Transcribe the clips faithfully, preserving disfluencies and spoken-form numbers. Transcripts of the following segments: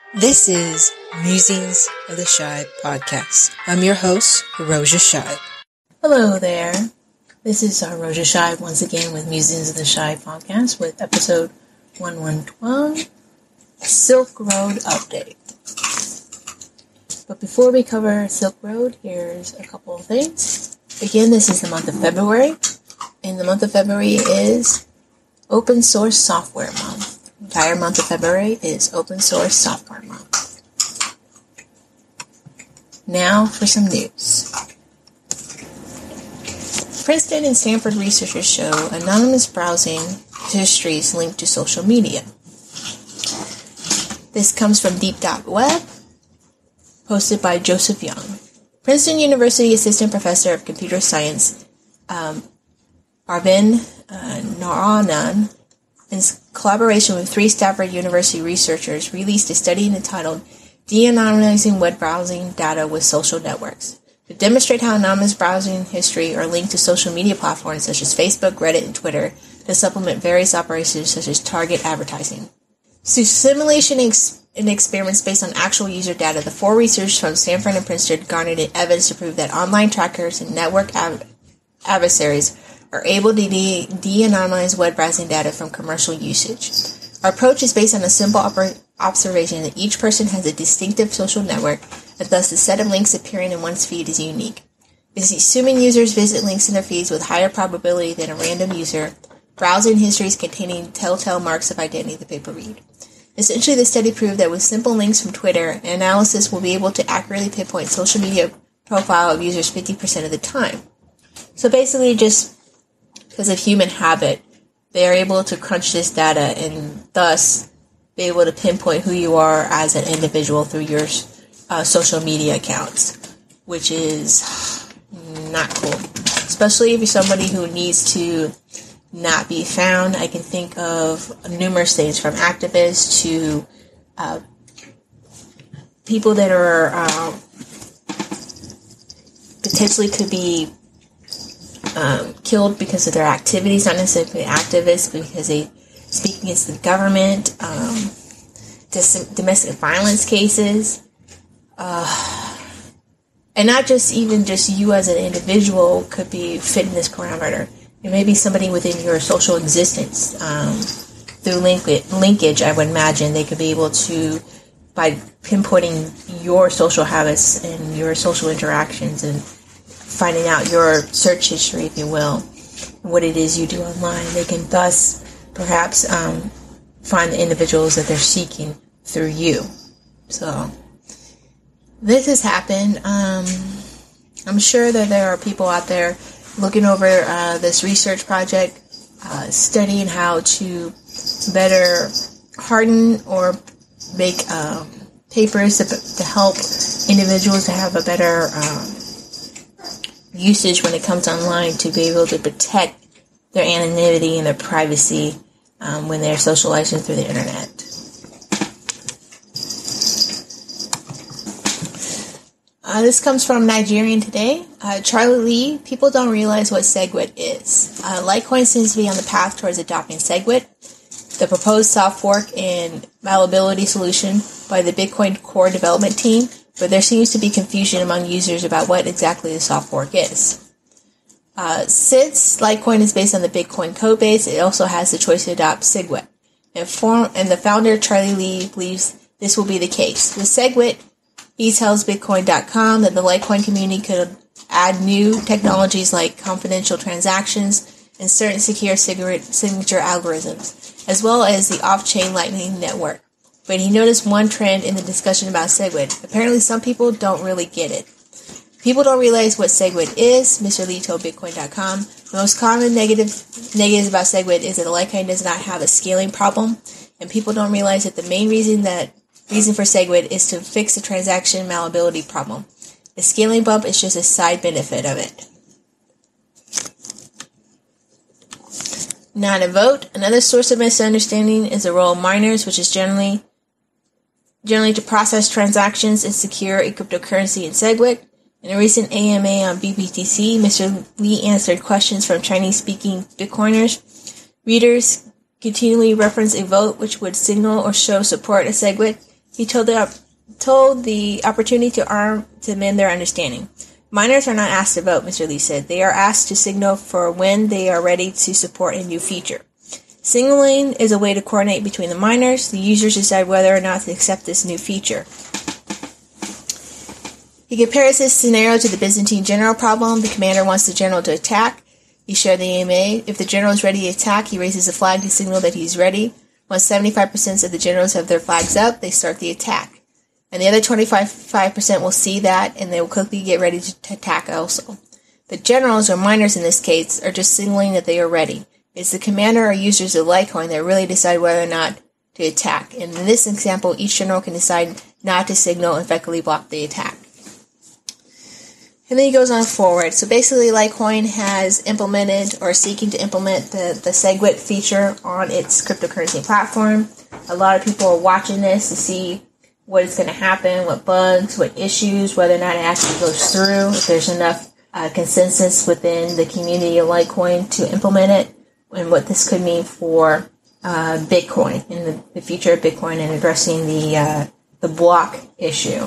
This is Musings of the Shy podcast. I'm your host, Roja Shy. Hello there. This is uh, Roja Shy once again with Musings of the Shy podcast with episode eleven twelve, Silk Road Update. But before we cover Silk Road, here's a couple of things. Again, this is the month of February, and the month of February is Open Source Software Month. The entire month of February is Open Source Software Month. Now for some news. Princeton and Stanford researchers show anonymous browsing histories linked to social media. This comes from deep dot web, posted by Joseph Young. Princeton University Assistant Professor of Computer Science, um, Arvind uh, Narayanan, in collaboration with three Stanford University researchers, released a study entitled De-Anonymizing Web Browsing Data with Social Networks to demonstrate how anonymous browsing history are linked to social media platforms such as Facebook, Reddit, and Twitter to supplement various operations such as target advertising. Through simulation ex- and experiments based on actual user data, the four researchers from Stanford and Princeton garnered evidence to prove that online trackers and network av- adversaries are able to de- de-anonymize web browsing data from commercial usage. Our approach is based on a simple oper- observation that each person has a distinctive social network, and thus the set of links appearing in one's feed is unique. It is assuming users visit links in their feeds with higher probability than a random user, browsing histories containing telltale marks of identity the paper read. Essentially, the study proved that with simple links from Twitter, analysis will be able to accurately pinpoint social media profile of users fifty percent of the time. So basically, just because of human habit, they are able to crunch this data and thus be able to pinpoint who you are as an individual through your uh, social media accounts, which is not cool. Especially if you're somebody who needs to not be found. I can think of numerous things from activists to uh, people that are uh, potentially could be Um, killed because of their activities, not necessarily activists, because they speak against the government, um, dis- domestic violence cases, uh, and not just even just you as an individual could be fit in this parameter. It may be somebody within your social existence. Um, through link- linkage, I would imagine they could be able to, by pinpointing your social habits and your social interactions and finding out your search history, if you will, what it is you do online, they can thus perhaps um, find the individuals that they're seeking through you. So this has happened. Um, I'm sure that there are people out there looking over uh, this research project, uh, studying how to better harden or make um, papers to, to help individuals to have a better um, usage when it comes online, to be able to protect their anonymity and their privacy um, when they're socializing through the internet. Uh, this comes from Nigerian Today. Uh, Charlie Lee, people don't realize what SegWit is. Uh, Litecoin seems to be on the path towards adopting SegWit, the proposed soft fork and malleability solution by the Bitcoin core development team, but there seems to be confusion among users about what exactly the soft fork is. Uh, since Litecoin is based on the Bitcoin codebase, it also has the choice to adopt SegWit. And, form, and the founder, Charlie Lee, believes this will be the case. With SegWit, he tells Bitcoin dot com that the Litecoin community could add new technologies like confidential transactions and certain secure signature algorithms, as well as the off-chain Lightning Network. But he noticed one trend in the discussion about SegWit. Apparently, some people don't really get it. People don't realize what SegWit is, Mister Lee told Bitcoin dot com. The most common negative negatives about SegWit is that Litecoin does not have a scaling problem, and people don't realize that the main reason that reason for SegWit is to fix the transaction malleability problem. The scaling bump is just a side benefit of it. Not a vote. Another source of misunderstanding is the role of miners, which is generally generally to process transactions and secure a cryptocurrency in SegWit. In a recent A M A on B B T C, Mister Lee answered questions from Chinese-speaking Bitcoiners. Readers continually reference a vote which would signal or show support of SegWit, he told the, told the opportunity to arm to amend their understanding. Miners are not asked to vote, Mister Lee said. They are asked to signal for when they are ready to support a new feature. Signaling is a way to coordinate between the miners. The users decide whether or not to accept this new feature. He compares this scenario to the Byzantine general problem. The commander wants the general to attack. He shared the A M A. If the general is ready to attack, he raises a flag to signal that he's ready. Once seventy-five percent of the generals have their flags up, they start the attack. And the other twenty-five percent will see that, and they will quickly get ready to attack also. The generals, or miners in this case, are just signaling that they are ready. It's the commander or users of Litecoin that really decide whether or not to attack. And in this example, each general can decide not to signal and effectively block the attack. And then he goes on forward. So basically, Litecoin has implemented or seeking to implement the, the SegWit feature on its cryptocurrency platform. A lot of people are watching this to see what is going to happen, what bugs, what issues, whether or not it actually goes through, if there's enough uh, consensus within the community of Litecoin to implement it, and what this could mean for uh, Bitcoin and the, the future of Bitcoin and addressing the uh, the block issue.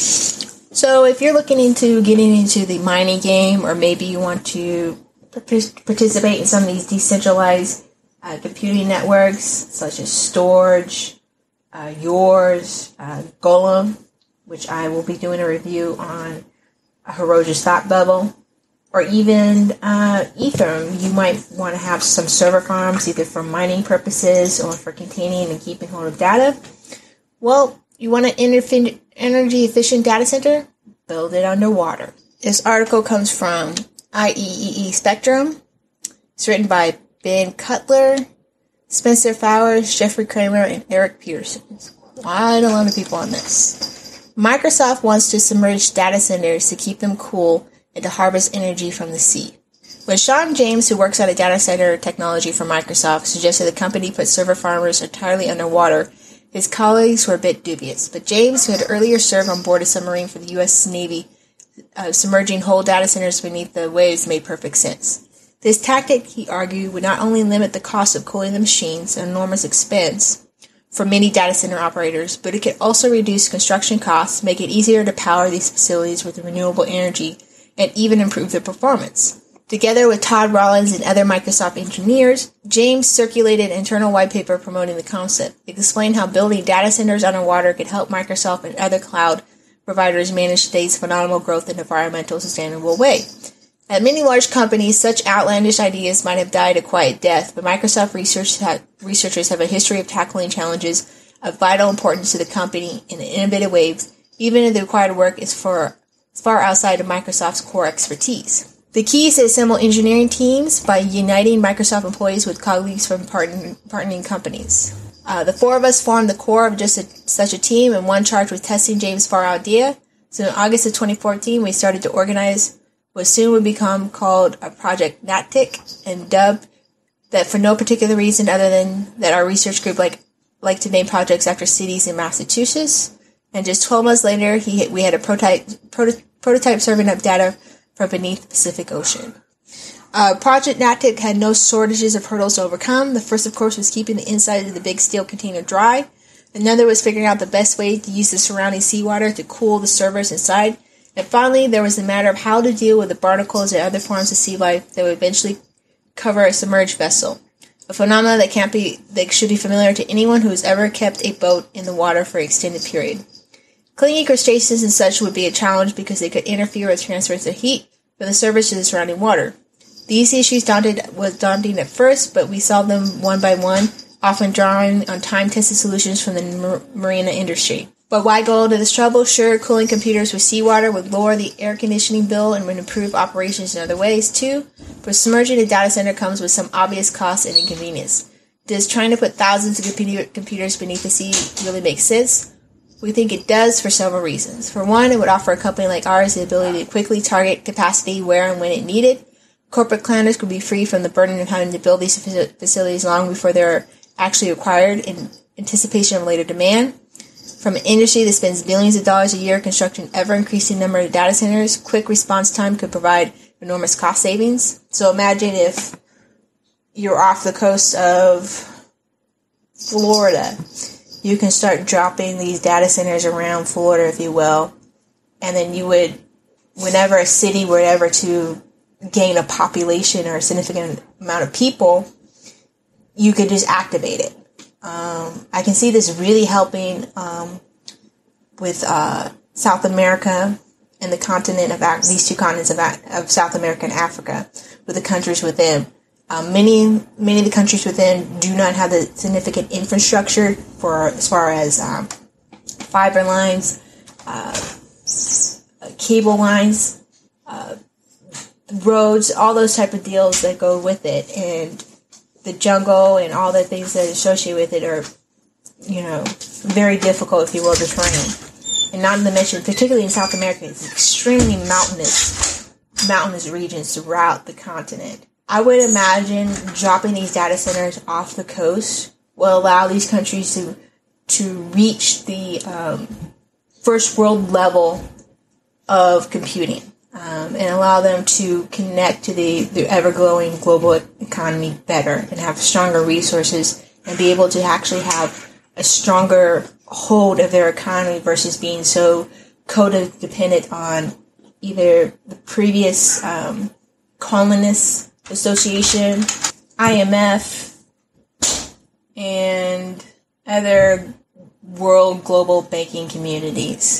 So if you're looking into getting into the mining game, or maybe you want to participate in some of these decentralized uh, computing networks, such as Storj, Uh, yours, uh, Golem, which I will be doing a review on a Heroja's Thought Bubble, or even uh, Ethereum. You might want to have some server farms, either for mining purposes or for containing and keeping hold of data. Well, you want an energy-efficient data center? Build it underwater. This article comes from I E E E Spectrum. It's written by Ben Cutler, Spencer Flowers, Jeffrey Kramer, and Eric Peterson. Quite a lot of people on this. Microsoft wants to submerge data centers to keep them cool and to harvest energy from the sea. When Sean James, who works at a data center technology for Microsoft, suggested the company put server farmers entirely underwater, his colleagues were a bit dubious. But James, who had earlier served on board a submarine for the U S Navy, uh, submerging whole data centers beneath the waves made perfect sense. This tactic, he argued, would not only limit the cost of cooling the machines, an enormous expense for many data center operators, but it could also reduce construction costs, make it easier to power these facilities with renewable energy, and even improve their performance. Together with Todd Rollins and other Microsoft engineers, James circulated an internal white paper promoting the concept. It explained how building data centers underwater could help Microsoft and other cloud providers manage today's phenomenal growth in an environmental sustainable way. At many large companies, such outlandish ideas might have died a quiet death, but Microsoft research ha- researchers have a history of tackling challenges of vital importance to the company in innovative ways, even if the required work is for far outside of Microsoft's core expertise. The key is to assemble engineering teams by uniting Microsoft employees with colleagues from partner- partnering companies. Uh, the four of us formed the core of just a, such a team, and one charged with testing James' far idea. So in August of twenty fourteen, we started to organize what soon would become called a Project Natic, and dubbed that for no particular reason other than that our research group like like to name projects after cities in Massachusetts. And just twelve months later, he we had a prototype proto, prototype serving up data from beneath the Pacific Ocean. Uh, Project Natic had no shortages of hurdles to overcome. The first, of course, was keeping the inside of the big steel container dry. Another was figuring out the best way to use the surrounding seawater to cool the servers inside. And finally, there was the matter of how to deal with the barnacles and other forms of sea life that would eventually cover a submerged vessel, a phenomenon that can't be that should be familiar to anyone who has ever kept a boat in the water for an extended period. Clingy crustaceans and such would be a challenge because they could interfere with transfers of heat from the surface to the surrounding water. These issues daunted was daunting at first, but we solved them one by one, often drawing on time-tested solutions from the mar- marina industry. But why go into this trouble? Sure, cooling computers with seawater would lower the air conditioning bill and would improve operations in other ways, too. But submerging a data center comes with some obvious costs and inconvenience. Does trying to put thousands of computer- computers beneath the sea really make sense? We think it does for several reasons. For one, it would offer a company like ours the ability to quickly target capacity where and when it needed. Corporate planners could be free from the burden of having to build these facilities long before they're actually required in anticipation of later demand. From an industry that spends billions of dollars a year constructing an ever-increasing number of data centers, quick response time could provide enormous cost savings. So imagine if you're off the coast of Florida. you can start dropping these data centers around Florida, if you will, and then you would, whenever a city were ever to gain a population or a significant amount of people, you could just activate it. Um, I can see this really helping um, with uh, South America and the continent of Af- these two continents of, of South America and Africa, with the countries within. Um, many many of the countries within do not have the significant infrastructure for as far as um, fiber lines, uh, cable lines, uh, roads, all those type of deals that go with it, and the jungle and all the things that are associated with it are, you know, very difficult, if you will, to train. And not to mention, particularly in South America, it's extremely mountainous, mountainous regions throughout the continent. I would imagine dropping these data centers off the coast will allow these countries to to reach the um, first world level of computing um, and allow them to connect to the, the ever-growing global economy better and have stronger resources and be able to actually have a stronger hold of their economy versus being so codependent on either the previous um, colonists association, I M F, and other world global banking communities.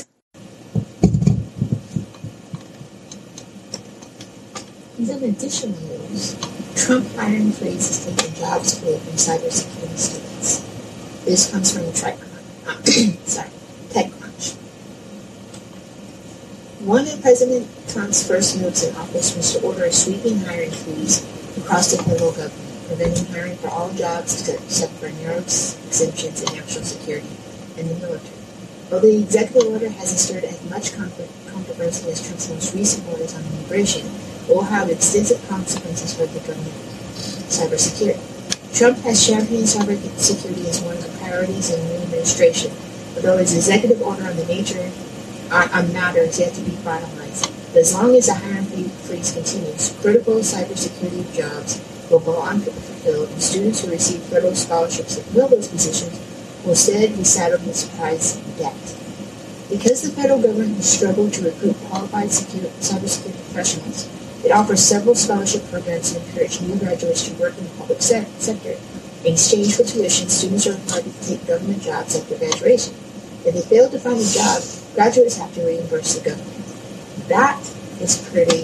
In additional news, Trump hiring freeze is taking jobs away from cybersecurity students. This comes from TechCrunch. Sorry, TechCrunch. One of President Trump's first moves in office was to order a sweeping hiring freeze across the federal government, preventing hiring for all jobs except for narrow exemptions in national security and the military. Although the executive order hasn't stirred as much controversy as Trump's most recent orders on immigration, it will have extensive consequences for the government cybersecurity. Trump has championed cybersecurity as one of the priorities in the new administration, although his executive order on the nature on, on matter is yet to be finalized. But as long as the hiring freeze continues, critical cybersecurity jobs will go unfulfilled, and students who receive federal scholarships to fill those positions will instead be saddled with surprise debt. Because the federal government has struggled to recruit qualified security, cybersecurity professionals, it offers several scholarship programs to encourage new graduates to work in the public se- sector. In exchange for tuition, students are required to take government jobs after graduation. If they fail to find a job, graduates have to reimburse the government. That is pretty,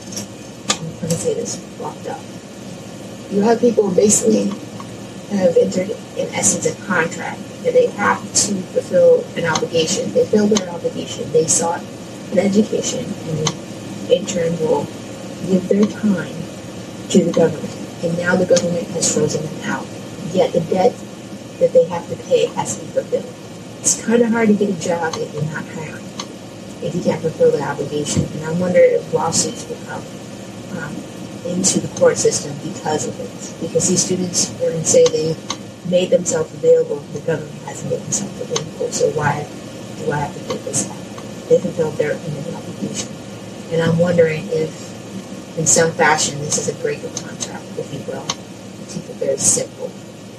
I'm going to say this, locked up. You have people basically have entered, in essence, a contract, and they have to fulfill an obligation. They fulfill their obligation. They sought an education, and they, in turn, will give their time to the government, and now the government has frozen them out. Yet the debt that they have to pay has to be fulfilled. It's kind of hard to get a job if you're not hiring, if you can't fulfill the obligation. And I wonder if lawsuits will come um, into the court system because of it. Because these students are going to say they made themselves available, the government hasn't made themselves available, so why do I have to pay this out? They fulfilled their end of the obligation. And I'm wondering if in some fashion, this is a break of contract, if you will, to keep it very simple.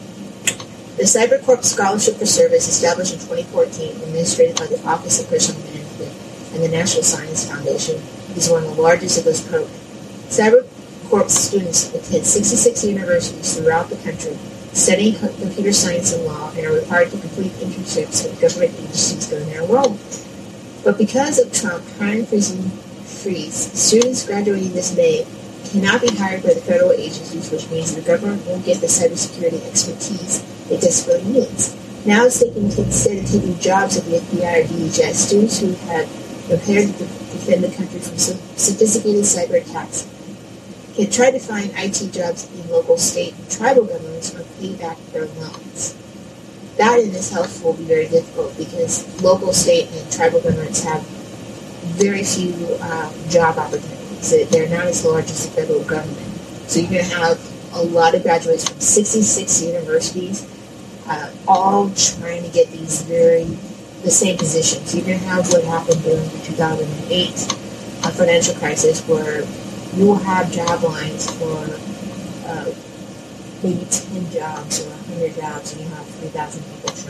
The CyberCorp Scholarship for Service, established in twenty fourteen, administered by the Office of Personal Management and the National Science Foundation, is one of the largest of those programs. CyberCorp students attend sixty-six universities throughout the country, studying computer science and law, and are required to complete internships with government agencies during their enrollment. But because of Trump hiring freezing freeze, students graduating this May cannot be hired by the federal agencies, which means the government won't get the cybersecurity expertise it desperately needs. Now it's taking, instead of taking jobs at the F B I or D H S, students who have prepared to defend the country from sophisticated cyber attacks can try to find I T jobs in local, state, and tribal governments or pay back their loans. That in itself will be very difficult because local, state, and tribal governments have very few uh, job opportunities. They're not as large as the federal government. So you're going to have a lot of graduates from sixty-six universities, uh, all trying to get these very, the same positions. You're going to have what happened during the two thousand eight uh, financial crisis, where you will have job lines for uh, maybe ten jobs or one hundred jobs, and you have three thousand people showing up.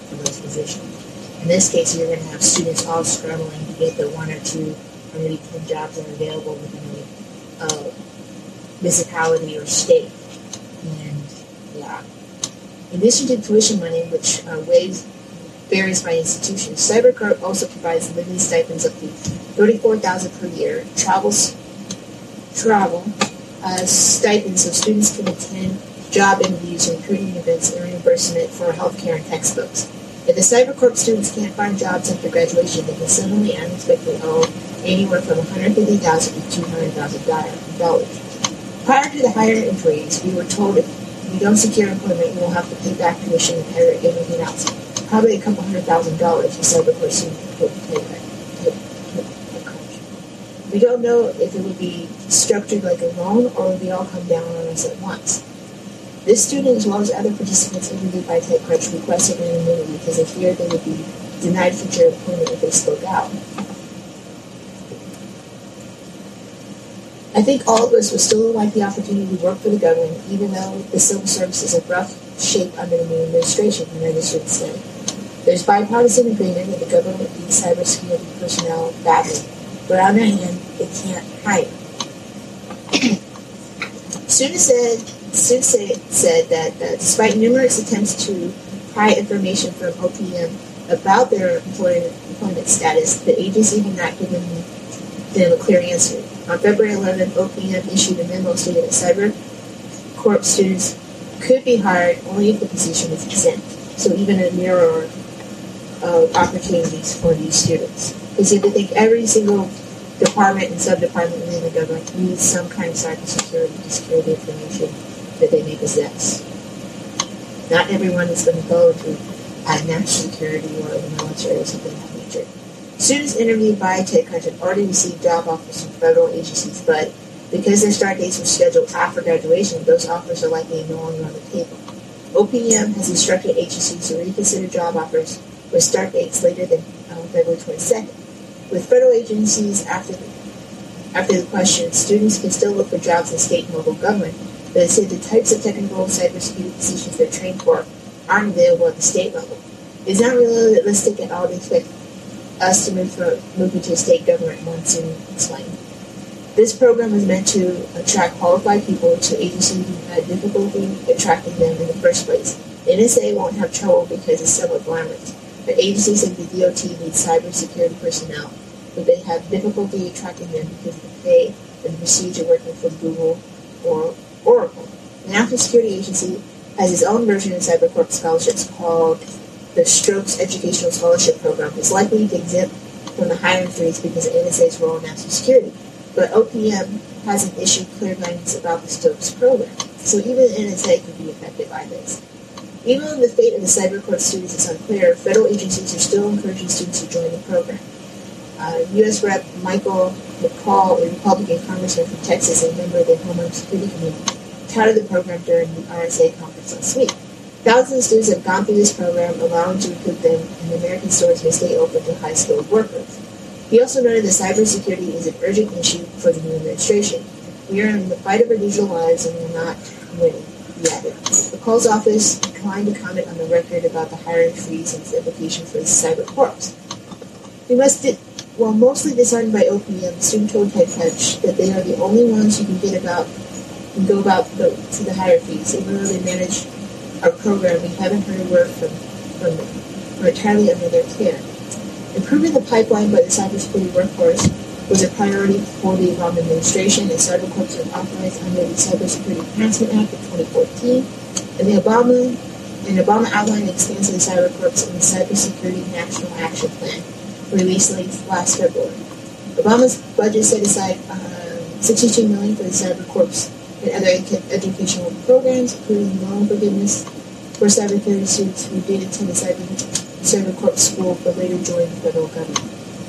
for those positions. In this case, you're going to have students all struggling to get the one or two or maybe ten jobs that are available within a uh, municipality or state. And yeah, in addition to tuition money, which uh, waves varies by institution, CyberCorp also provides living stipends up to thirty-four thousand dollars per year, travels, travel uh, stipends so students can attend job interviews and recruiting events and reimbursement for healthcare and textbooks. If the CyberCorp students can't find jobs after graduation, they can suddenly and unexpectedly owe anywhere from one hundred fifty thousand dollars to two hundred thousand dollars. Prior to the hiring employees, we were told if you don't secure employment, you will have to pay back tuition and pay everything else. Probably a couple hundred thousand dollars, the CyberCorp students would pay back. We don't know if it would be structured like a loan or would they all come down on us at once. This student, as well as other participants interviewed by TechCrunch, requested anonymity because they feared they would be denied future employment if they spoke out. I think all of us would still like the opportunity to work for the government, even though the civil service is a rough shape under the new administration, the registered said. There's bipartisan agreement that the government needs cybersecurity personnel badly, but on the other hand, it can't hire. Students said, students said, said that uh, despite numerous attempts to pry information from O P M about their employment, employment status, the agency had not given them a clear answer. On February eleventh, O P M issued a memo stating that CyberCorp students could be hired only if the position is exempt. So even a mirror of opportunities for these students. They said they think every single department and sub-department within the government needs some kind of cybersecurity to secure the information that they may possess. Not everyone is going to go to uh, national security or the military or something of that nature. Students interviewed by TechCrunch had already received job offers from federal agencies, but because their start dates were scheduled after graduation, those offers are likely no longer on the table. O P M has instructed agencies to reconsider job offers with start dates later than um, February twenty-second. With federal agencies after the, after the question, students can still look for jobs in state and local government, but it said the types of technical cybersecurity positions they're trained for aren't available at the state level. It's not realistic at all to expect us to move, for, move into a state government, one student explained. This program is meant to attract qualified people to agencies who had difficulty attracting them in the first place. The N S A won't have trouble because it's somewhat glamorous, but agencies like the D O T need cybersecurity personnel, but they have difficulty attracting them because of the pay and the procedure working for Google or Oracle. The National Security Agency has its own version of CyberCorp scholarships called the Strokes Educational Scholarship Program. It's likely to exempt from the hiring freeze because of N S A's role in national security. But O P M hasn't issued clear guidance about the Stokes program, so even the N S A could be affected by this. Even though the fate of the CyberCorp students is unclear, federal agencies are still encouraging students to join the program. Uh, U S Rep Michael McCall, a Republican congressman from Texas and member of the Homeland Security Committee, touted the program during the R S A conference last week. Thousands of students have gone through this program, allowing to recruit them, and the American stores may stay open to high-skilled workers. He also noted that cybersecurity is an urgent issue for the new administration. We are in the fight of our digital lives, and we're not winning, he added. McCall's office declined to comment on the record about the hiring freeze and its implications for the CyberCorps. We must, di- while mostly disheartened by O P M, the student told TechCrunch that they are the only ones who can get about and go about the, to the hire fees. Even though they manage our program, we haven't heard a word from, from them. We're entirely under their care. Improving the pipeline by the cybersecurity workforce was a priority for the Obama administration, and CyberCorp was authorized under the Cybersecurity Enhancement Act of twenty fourteen, and the Obama and Obama outlined expansive CyberCorps in the Cybersecurity National Action Plan, released late last February. Obama's budget set aside um, sixty-two million dollars for the CyberCorps and other ed- educational programs, including loan forgiveness for cybersecurity students who did attend the cyber CyberCorp school, but later joined the federal government.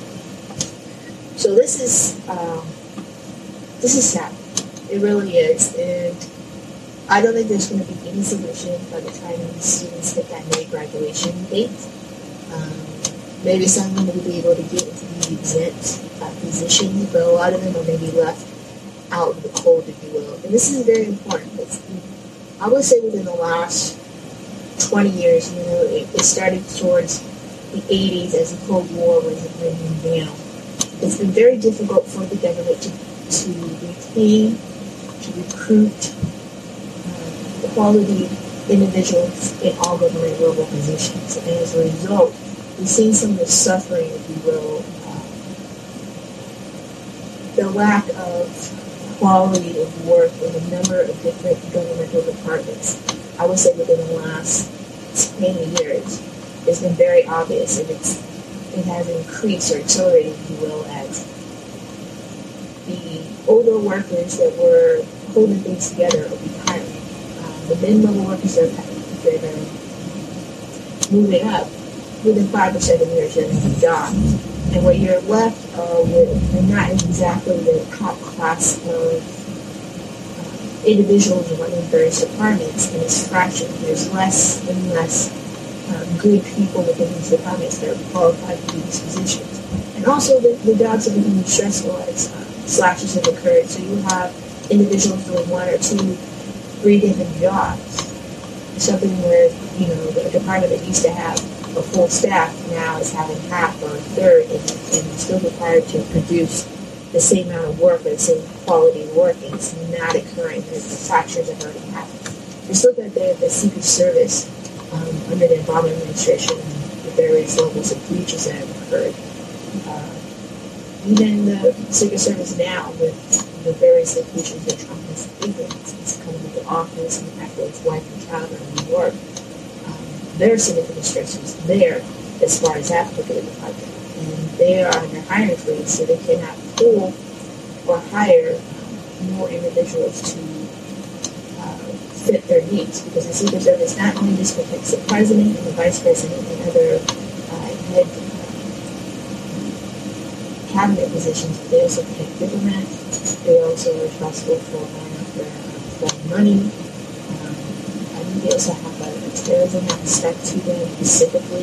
So this is um, this is sad. It really is, and I don't think there's going to be any solution by the time these students hit that May graduation date. Um, maybe some of them will be able to get into the exempt uh, positions, but a lot of them are maybe left out in the cold, if you will. And this is very important. It's, I would say within the last twenty years. You know, it, it started towards the eighties as the Cold War was breaking down. It's been very difficult for the government to, to retain, to recruit uh, quality individuals in all government level positions. And as a result, we've seen some of the suffering, if you will, uh, the lack of quality of work in a number of different governmental departments. I would say within the last ten years, it's been very obvious, and it's it has increased or accelerated, if you will, as the older workers that were holding things together are retiring. Um, the mid-level workers that are, that are moving up within five or seven years of a job. And what you're left uh, with are not exactly the top class of uh, individuals running various departments, and it's fractured. There's less and less uh, good people within these departments that are qualified to do these positions. And also the, the jobs are becoming stressful as uh, slashes have occurred. So you have individuals doing one or two, three different jobs. Something where, you know, the department that used to have a full staff now is having half or a third, and, and still required to produce the same amount of work or the same quality of work, and it's not occurring. The fractures have already happened. Just look at the, the Secret Service um, under the Obama administration and the various levels of breaches that have occurred. Uh, even the Secret Service now, with the various locations that Trump has taken, it's coming into office, and the fact that his wife and child are in New York. There are significant stressors there as far as that particular department. And they are under hiring freeze, so they cannot pull or hire um, more individuals to uh, fit their needs. Because the Secret Service not only just protects the president and the vice president and other uh, head uh, cabinet positions, but they also protect diplomats. They also are responsible for going after foreign money. They also have a, a terrorism aspect to them specifically.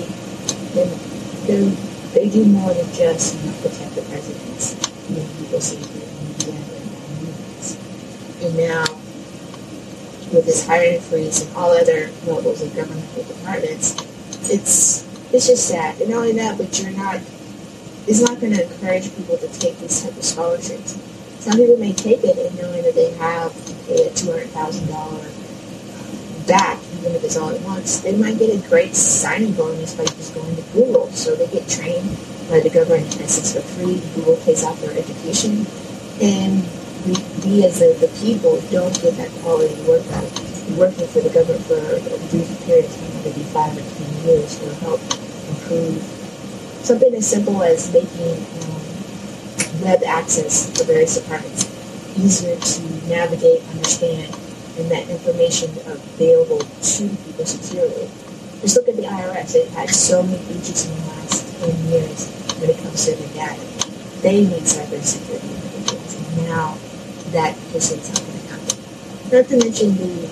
They they do more than just, you know, protect the president's, you know, legal safety and media and movements. And now, with this hiring freeze and all other levels of governmental departments, it's it's just sad. And not only that, but you're not. It's not going to encourage people to take these type of scholarships. Some people may take it and knowing that they have to pay a two hundred thousand dollars back, even if it's all at once. They might get a great signing bonus by just going to Google. So they get trained by the government, in essence, for free. Google pays out their education. And we, we as the, the people, don't get that quality work out. Working for the government for a brief period of time, maybe five or ten years, will help improve something as simple as making um, web access for various departments easier to navigate, understand, and that information available to people securely. Just look at the I R S. They've had so many breaches in the last ten years when it comes to their data. They need cybersecurity individuals, and now that person is not going to happen. Not to mention the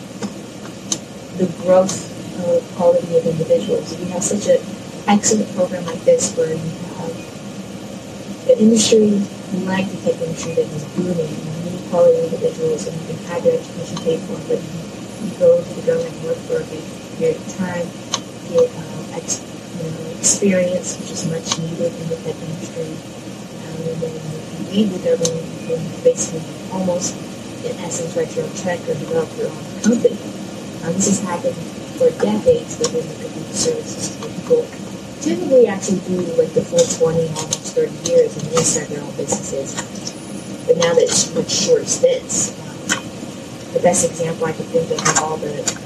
the growth of quality of individuals. We have such an excellent program like this where you have the industry, like the tech industry, that is booming, quality individuals, and you can have their education paid for, but you, you go to the government and work for a big period of time, get um, ex, you know, experience, which is much needed in the tech industry, um, and then you leave the government, you can basically almost, in essence, write your own check or develop your own company. Um, this has happened for decades within the computer services. People typically actually do like the full twenty, almost thirty years, and they start their own businesses. But now that it's much short stints, um, the best example I can think of of all the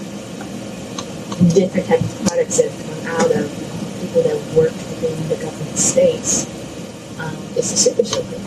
different types of products that have come out of uh, people that worked within the government space um, is the Super Soaker.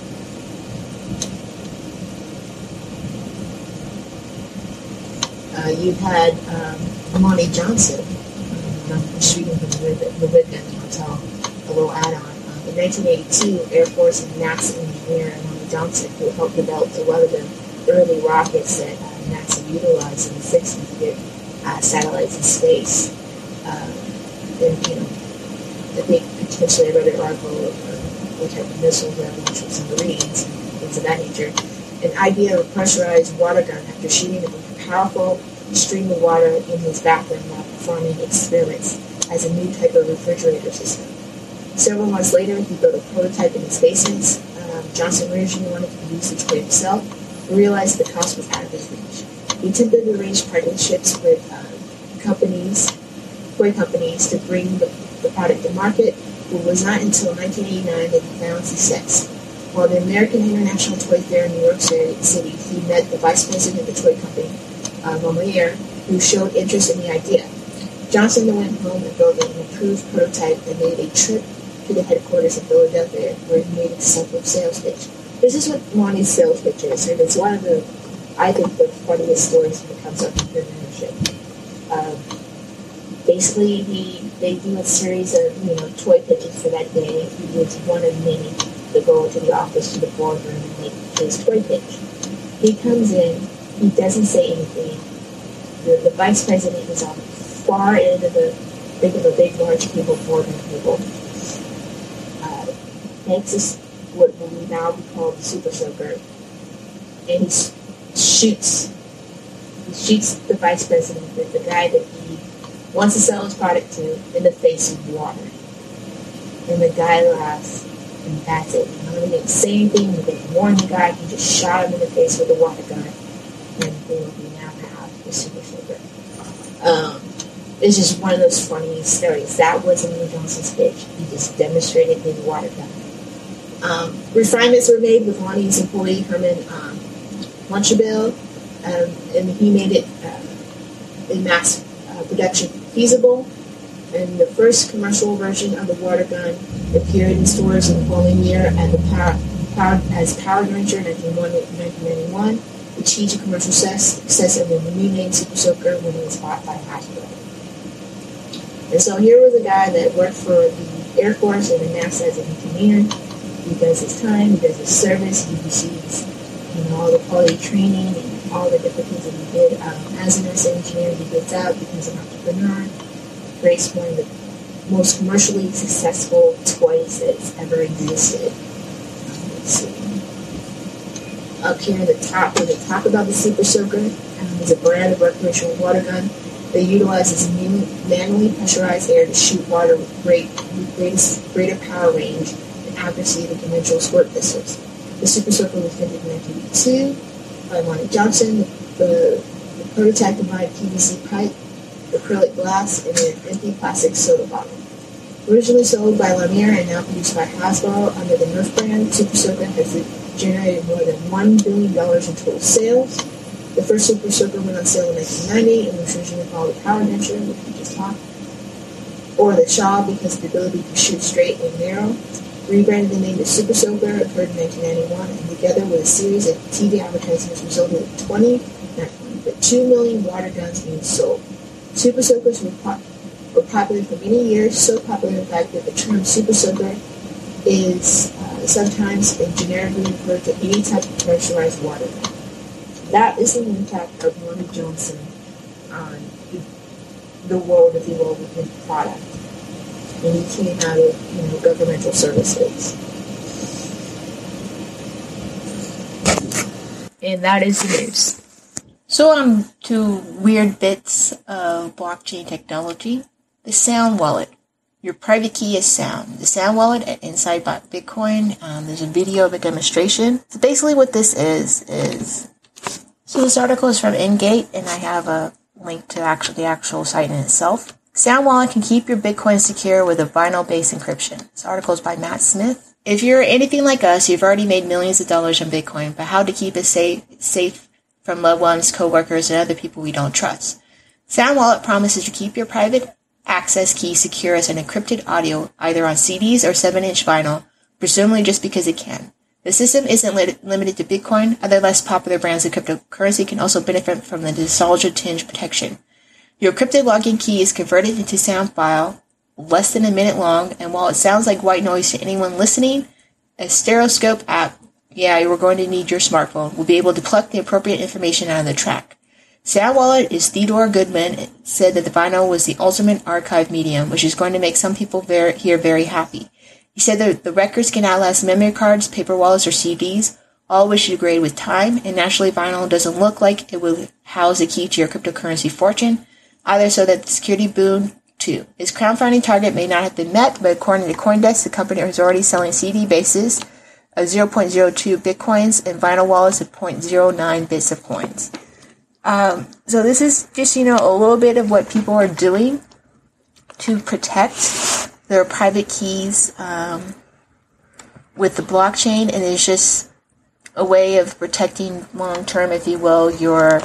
Uh, you've had um, Monty Johnson, um, I'm just reading from the Witness, and I'll tell a little add-on. Uh, in nineteen eighty-two, Air Force and NASA engineer Johnson, who helped develop a lot of the early rockets that uh, NASA utilized in the sixties to get uh, satellites in space. Uh, and, you know, I think potentially I read an article of uh, what type of missiles that launched with submarines and things of that nature. An idea of a pressurized water gun after shooting it with a powerful a stream of water in his bathroom while performing experiments as a new type of refrigerator system. Several months later, he built a prototype in his basement. Um, Johnson originally wanted to use the toy himself, but realized the cost was out of his reach. He attempted to arrange partnerships with uh, companies, toy companies, to bring the, the product to market, but it was not until nineteen eighty-nine that he found success. While the American International Toy Fair in New York City, he met the vice president of the toy company, uh, Lamar, who showed interest in the idea. Johnson then went home and built an improved prototype and made a trip to the headquarters in Philadelphia, where he made a simple sales pitch. This is what Lonnie's sales pitch is, and it's one of the, I think, the funniest stories when it comes up to entrepreneurship. Um, basically, he they do a series of you know toy pitches for that day. He was one of many to go to the office to the boardroom and make his toy pitch. He comes in, he doesn't say anything. The, the vice president is on the far end of the think of a big, large table, boardroom table. Uh, takes this what will now be called the Super Soaker, and he shoots. He shoots the vice president, the, the guy that he wants to sell his product to, in the face with water. And the guy laughs, and that's it. He don't even say anything. He didn't warn the guy. He just shot him in the face with a water gun, and boom, we now have the Super Soaker. Um, it's just one of those funny stories. That wasn't Lee Johnson's pitch. He just demonstrated his water gun. Um, refinements were made with Lonnie's employee, Herman um, Lunchabelle, um, and he made it uh, in mass uh, production feasible. And the first commercial version of the water gun appeared in stores in the following year and the power, power, as Power Ranger in nineteen ninety-one, achieved a commercial success, success of the renamed Super Soaker when it was bought by Hasbro. And so here was a guy that worked for the Air Force and the NASA as an engineer. He does his time, he does his service, he receives you know, all the quality training and all the different things that he did. Um, as an NASA engineer, he gets out, becomes an entrepreneur, creates one of the most commercially successful toys that's ever existed. Um, let's see. Up here in the top, when they talk about the Super Soaker, um, is a brand of recreational water gun that utilizes manually pressurized air to shoot water with great, with greatest, greater power range and accuracy than conventional squirt pistols. The Super Soaker was invented in nineteen eighty-two by Lonnie Johnson. The, the prototype combined P V C pipe, acrylic glass, and an empty plastic soda bottle. Originally sold by Lamar and now produced by Hasbro under the Nerf brand, Super Soaker has generated more than one billion dollars in total sales. The first Super Soaker went on sale in nineteen ninety and was originally called the Power Adventure, which we just talked, or the Shaw because of the ability to shoot straight and narrow. Rebranded the name to Super Soaker occurred in nineteen ninety-one, and together with a series of T V advertisements resulted in twenty, not twenty, but two million water guns being sold. Super Soakers were, pop- were popular for many years, so popular in fact that the term Super Soaker is uh, sometimes generically referred to any type of pressurized water gun. That is the impact of Lonnie Johnson on the, the world, if you will, with his product. And he came out of, you know, governmental services. And that is the news. So on to weird bits of blockchain technology. The Sound Wallet. Your private key is sound. The Sound Wallet at Inside Bitcoin. Um, there's a video of a demonstration. So basically what this is, is... So this article is from Engate, and I have a link to actually the actual site in itself. Sound Wallet can keep your Bitcoin secure with a vinyl-based encryption. This article is by Matt Smith. If you're anything like us, you've already made millions of dollars on Bitcoin, but how to keep it safe, safe from loved ones, coworkers, and other people we don't trust. Sound Wallet promises to keep your private access key secure as an encrypted audio, either on C Ds or seven-inch vinyl, presumably just because it can. The system isn't li- limited to Bitcoin. Other less popular brands of cryptocurrency can also benefit from the nostalgia-tinged protection. Your encrypted login key is converted into sound file, less than a minute long, and while it sounds like white noise to anyone listening, a Stereoscope app, yeah, you are going to need your smartphone, will be able to pluck the appropriate information out of the track. Sound Wallet is Theodore Goodman said that the vinyl was the ultimate archive medium, which is going to make some people very, here very happy. He said that the records can outlast memory cards, paper wallets, or C Ds. all which degrade with time, and naturally vinyl doesn't look like it will house the key to your cryptocurrency fortune, either, so that the security boon too. Its crowdfunding target may not have been met, but according to CoinDesk, the company is already selling C D bases of zero point zero two bitcoins and vinyl wallets of zero point zero nine bits of coins. Um, so this is just, you know, a little bit of what people are doing to protect their private keys um, with the blockchain, and it's just a way of protecting long term, if you will, your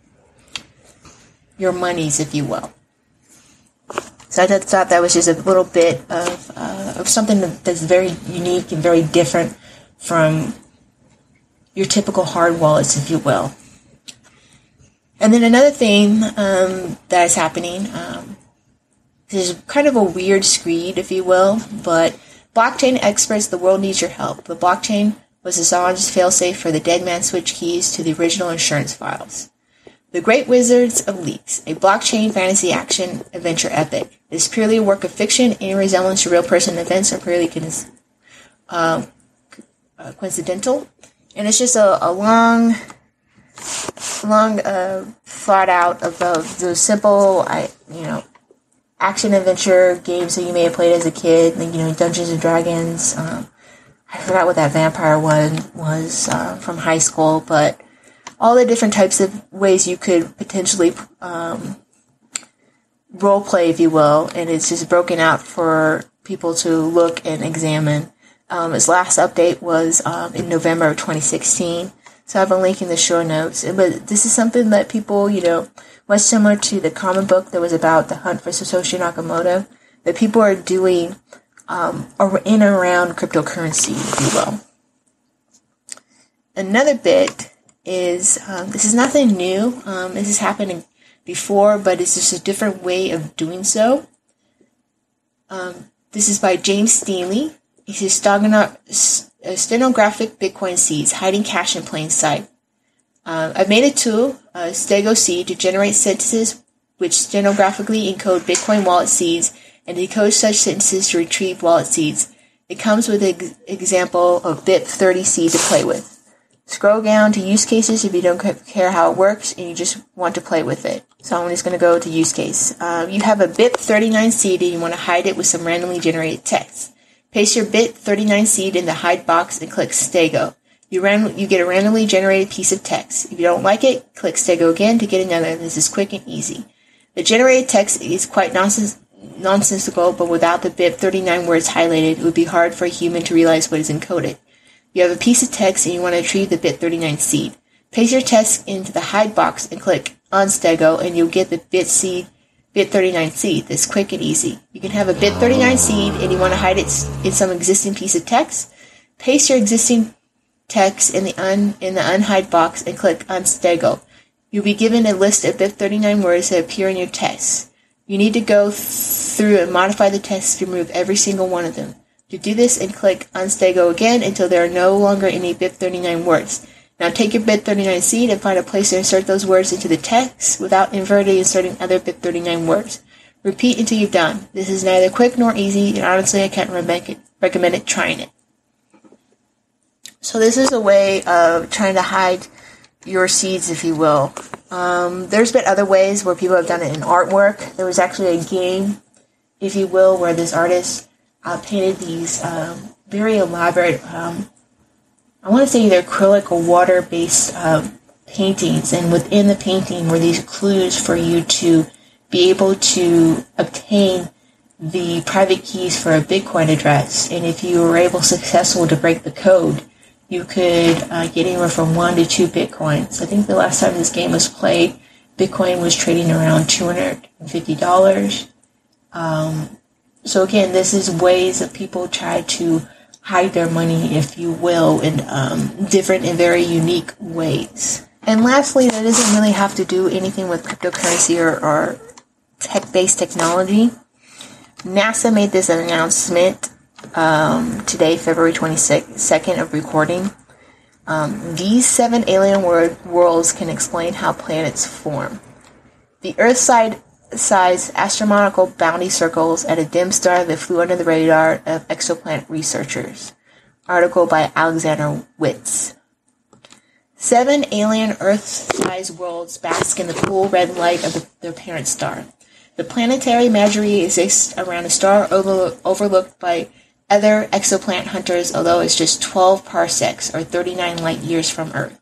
your monies, if you will. So I just thought that was just a little bit of uh, of something that's very unique and very different from your typical hard wallets, if you will. And then another thing um, that is happening, um, this is kind of a weird screed, if you will, but blockchain experts, the world needs your help. The blockchain was Assange's failsafe for the dead man switch keys to the original insurance files. The Great Wizards of Leaks, a blockchain fantasy action adventure epic. It is purely a work of fiction. Any resemblance to real-person events are purely cons- uh, uh, coincidental. And it's just a, a long, long uh, thought out of uh, those simple, I you know, action-adventure games that you may have played as a kid, like, you know, Dungeons and Dragons. Um, I forgot what that vampire one was uh, from high school, but all the different types of ways you could potentially um, role play, if you will, and it's just broken out for people to look and examine. Um, its last update was um, in November of twenty sixteen, so I have a link in the show notes. But this is something that people, you know, much similar to the comic book that was about the hunt for Satoshi Nakamoto, that people are doing um, in and around cryptocurrency, if you will. Another bit is, um, this is nothing new. Um, this is happening before, but it's just a different way of doing so. Um, this is by James Steely. He says, stenographic Bitcoin seeds, hiding cash in plain sight. Uh, I've made a tool, uh, Stego Seed, to generate sentences which stenographically encode Bitcoin wallet seeds and decode such sentences to retrieve wallet seeds. It comes with an ex- example of B I P thirty seed to play with. Scroll down to use cases if you don't care how it works and you just want to play with it. So I'm just going to go to use case. Um, you have a B I P thirty-nine seed and you want to hide it with some randomly generated text. Paste your B I P thirty-nine seed in the hide box and click Stego. You, ran, you get a randomly generated piece of text. If you don't like it, click Stego again to get another. This is quick and easy. The generated text is quite nonsens- nonsensical, but without the B I P thirty-nine words highlighted, it would be hard for a human to realize what is encoded. You have a piece of text and you want to retrieve the B I P thirty-nine seed. Paste your text into the hide box and click on Stego, and you'll get the B I P seed, B I P thirty-nine seed. That's quick and easy. You can have a B I P thirty-nine seed and you want to hide it in some existing piece of text. Paste your existing text in the un in the unhide box and click on Stego. You'll be given a list of B I P thirty-nine words that appear in your text. You need to go through and modify the text to remove every single one of them. To do this, and click on Stego again until there are no longer any B I P thirty-nine words. Now take your B I P thirty-nine seed and find a place to insert those words into the text without inadvertently inserting other B I P thirty-nine words. Repeat until you've done. This is neither quick nor easy, and honestly I can't recommend it trying it. So this is a way of trying to hide your seeds, if you will. Um, there's been other ways where people have done it in artwork. There was actually a game, if you will, where this artist uh, painted these um, very elaborate, um, I want to say either acrylic or water-based uh, paintings, and within the painting were these clues for you to be able to obtain the private keys for a Bitcoin address. And if you were able successful to break the code, you could uh, get anywhere from one to two Bitcoins. I think the last time this game was played, Bitcoin was trading around two hundred fifty dollars. Um, so again, this is ways that people try to hide their money, if you will, in um, different and very unique ways. And lastly, that doesn't really have to do anything with cryptocurrency or, or tech-based technology. NASA made this announcement Um, today, February twenty-second of recording. Um, these seven alien wor- worlds can explain how planets form. The Earth-sized astronomical bounty circles at a dim star that flew under the radar of exoplanet researchers. Article by Alexander Witz. Seven alien Earth-sized worlds bask in the cool red light of the, their parent star. The planetary imagery exists around a star over, overlooked by other exoplanet hunters, although it's just twelve parsecs, or thirty-nine light years from Earth.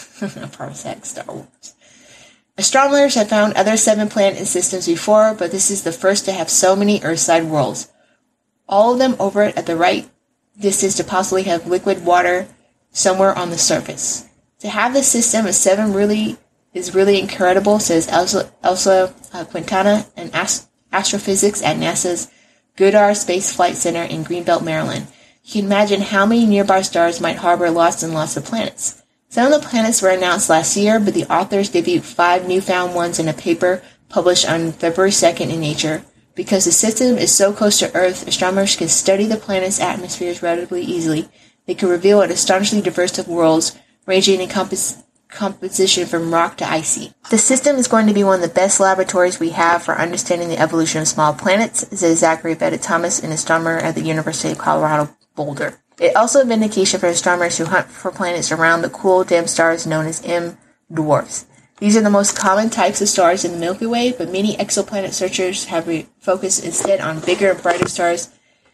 A parsec, Star Wars. Astronomers have found other seven-planet systems before, but this is the first to have so many Earth-sized worlds. All of them orbit at the right distance to possibly have liquid water somewhere on the surface. To have this system of seven really is really incredible, says Elsa, Elsa uh, Quintana, an ast- astrophysics at NASA's Goddard Space Flight Center in Greenbelt, Maryland. You can imagine how many nearby stars might harbor lots and lots of planets. Some of the planets were announced last year, but the authors debuted five newfound ones in a paper published on February second in Nature. Because the system is so close to Earth, astronomers can study the planet's atmospheres relatively easily. They can reveal an astonishingly diverse of worlds, ranging in compos- composition from rock to icy. The system is going to be one of the best laboratories we have for understanding the evolution of small planets, says Zachary Bennett Thomas, an astronomer at the University of Colorado Boulder. It also a vindication for astronomers who hunt for planets around the cool dim stars known as M dwarfs. These are the most common types of stars in the Milky Way, but many exoplanet searchers have re- focused instead on bigger and brighter stars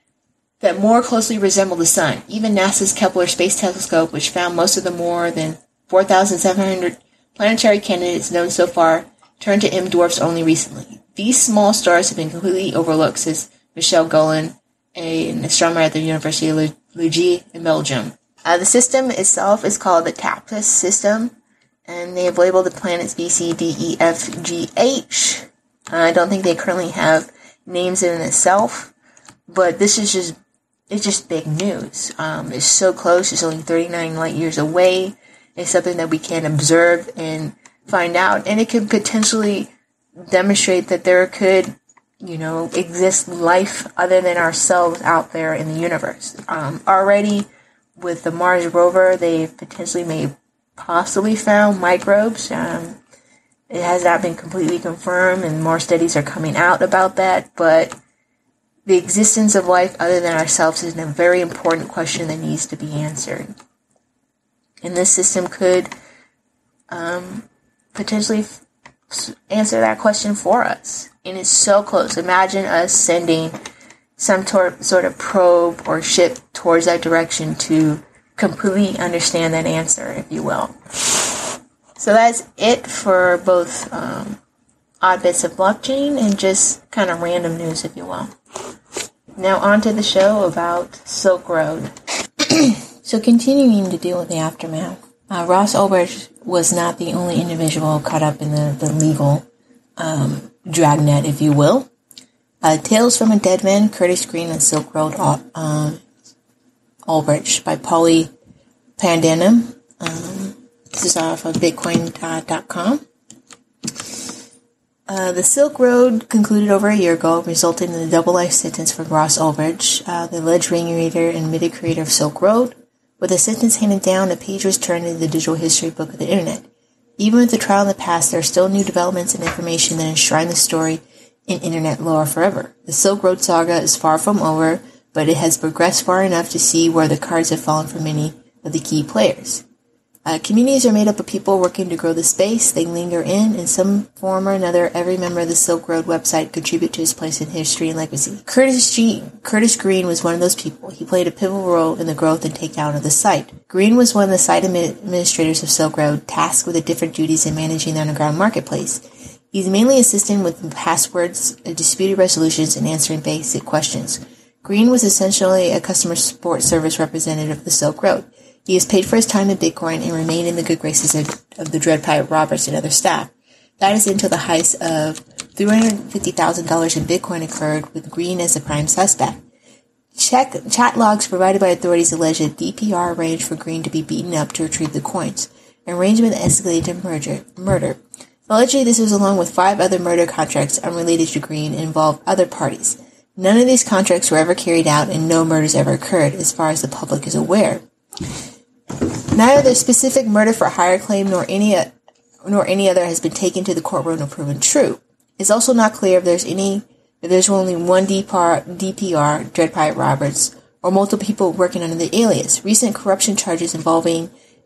that more closely resemble the Sun. Even NASA's Kepler Space Telescope, which found most of the more than four thousand seven hundred planetary candidates known so far, turned to M dwarfs only recently. These small stars have been completely overlooked, says Michel Golan, an astronomer at the University of Liège in Belgium. Uh, the system itself is called the TAPPUS system, and they have labeled the planets B, C, D, E, F, G, H. Uh, I don't think they currently have names in itself, but this is just it's just big news. Um, it's so close. It's only thirty-nine light years away. It's something that we can observe and find out, and it could potentially demonstrate that there could, you know, exist life other than ourselves out there in the universe. Um, already with the Mars rover, they've potentially may possibly found microbes. Um, it has not been completely confirmed, and more studies are coming out about that, but the existence of life other than ourselves is a very important question that needs to be answered. And this system could um, potentially f- answer that question for us. And it's so close. Imagine us sending some tor- sort of probe or ship towards that direction to completely understand that answer, if you will. So that's it for both um, odd bits of blockchain and just kind of random news, if you will. Now on to the show about Silk Road. So continuing to deal with the aftermath, uh, Ross Ulbricht was not the only individual caught up in the, the legal um, dragnet, if you will. Uh, Tales from a Dead Man, Curtis Green and Silk Road um, Ulbricht by Polly Pandanum. Um, this is off of Bitcoin dot com. Uh, the Silk Road concluded over a year ago, resulting in a double life sentence for Ross Ulbricht, uh, the alleged ringleader and admitted creator of Silk Road. With the sentence handed down, a page was turned into the digital history book of the internet. Even with the trial in the past, there are still new developments and information that enshrine the story in internet lore forever. The Silk Road saga is far from over, but it has progressed far enough to see where the cards have fallen for many of the key players. Uh, communities are made up of people working to grow the space they linger in. In some form or another, every member of the Silk Road website contribute to his place in history and legacy. Curtis G. Curtis Green was one of those people. He played a pivotal role in the growth and takedown of the site. Green was one of the site administrators of Silk Road, tasked with the different duties in managing the underground marketplace. He's mainly assisting with passwords, disputed resolutions, and answering basic questions. Green was essentially a customer support service representative of the Silk Road. He has paid for his time in Bitcoin and remained in the good graces of, of the Dread Pirate Roberts and other staff. That is until the heist of three hundred fifty thousand dollars in Bitcoin occurred, with Green as the prime suspect. Check, chat logs provided by authorities allege that D P R arranged for Green to be beaten up to retrieve the coins, an arrangement that escalated to murder. murder. Allegedly, this was along with five other murder contracts unrelated to Green and involved other parties. None of these contracts were ever carried out, and no murders ever occurred, as far as the public is aware. Neither the specific murder for hire claim nor any nor any other has been taken to the courtroom or proven true. It's also not clear if there's any if there's only one D P R, Dread Pirate Roberts, or multiple people working under the alias. Recent corruption charges involving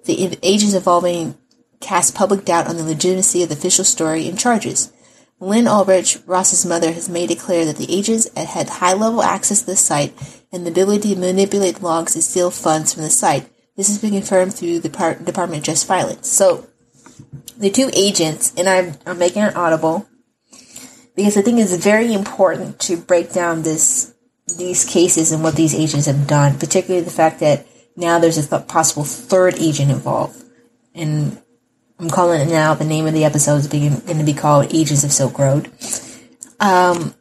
The agents involving cast public doubt on the legitimacy of the official story and charges. Lynn Ulrich, Ross's mother, has made it clear that the agents had high-level access to the site and the ability to manipulate logs and steal funds from the site. This has been confirmed through the Department of Justice filings. So, the two agents, and I'm, I'm making it audible, because I think it's very important to break down this these cases and what these agents have done, particularly the fact that now there's a th- possible third agent involved. And I'm calling it now, the name of the episode is going to be called Agents of Silk Road. Um,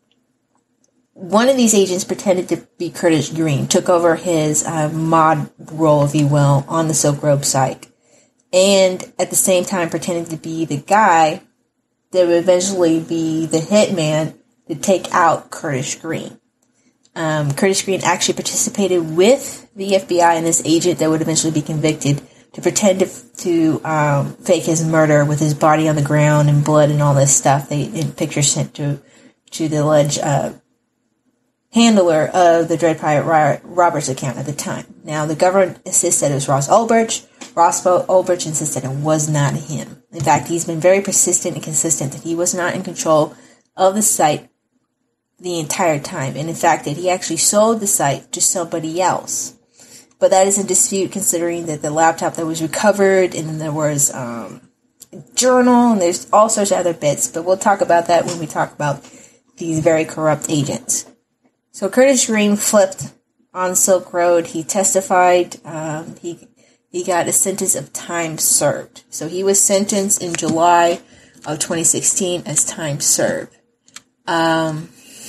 one of these agents pretended to be Curtis Green, took over his uh, mod role, if you will, on the Silk Road site. And at the same time pretending to be the guy that would eventually be the hitman to take out Curtis Green. Um, Curtis Green actually participated with the F B I and this agent that would eventually be convicted to pretend to, to um, fake his murder with his body on the ground and blood and all this stuff. They in pictures sent to to the alleged uh, handler of the Dread Pirate Roberts account at the time. Now, the government insists that it was Ross Ulbricht. Ross Ulbricht insists that it was not him. In fact, he's been very persistent and consistent that he was not in control of the site the entire time. And in fact, that he actually sold the site to somebody else. But that is in dispute considering that the laptop that was recovered, and then there was um, a journal, and there's all sorts of other bits. But we'll talk about that when we talk about these very corrupt agents. So Curtis Green flipped on Silk Road. He testified. Um, he he got a sentence of time served. So he was sentenced in July of twenty sixteen as time served. Um,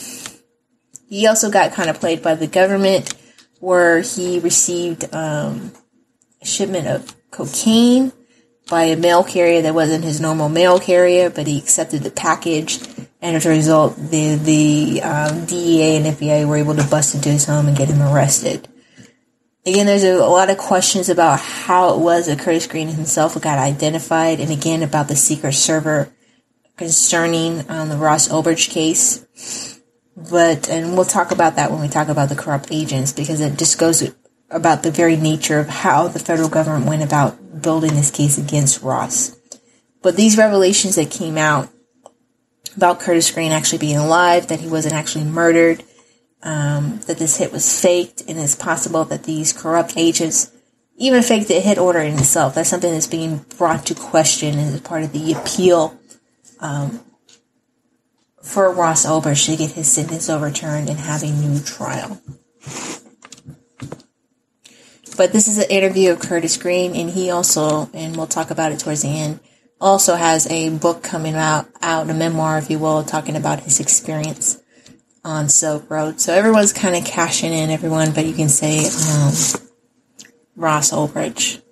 he also got kind of played by the government, where he received um, a shipment of cocaine by a mail carrier that wasn't his normal mail carrier, but he accepted the package, and as a result, the the um, D E A and F B I were able to bust into his home and get him arrested. Again, there's a, a lot of questions about how it was that Curtis Green himself got identified, and again about the secret server concerning um, the Ross Ulbricht case. But, and we'll talk about that when we talk about the corrupt agents, because it just goes about the very nature of how the federal government went about building this case against Ross. But these revelations that came out about Curtis Green actually being alive, that he wasn't actually murdered, um, that this hit was faked, and it's possible that these corrupt agents even faked the hit order in itself. That's something that's being brought to question as part of the appeal um, for Ross Ulbricht to get his sentence overturned and have a new trial. But this is an interview of Curtis Green, and he also, and we'll talk about it towards the end, also has a book coming out, out a memoir, if you will, talking about his experience on Silk Road. So everyone's kind of cashing in, everyone, but you can say um, Ross Ulbricht.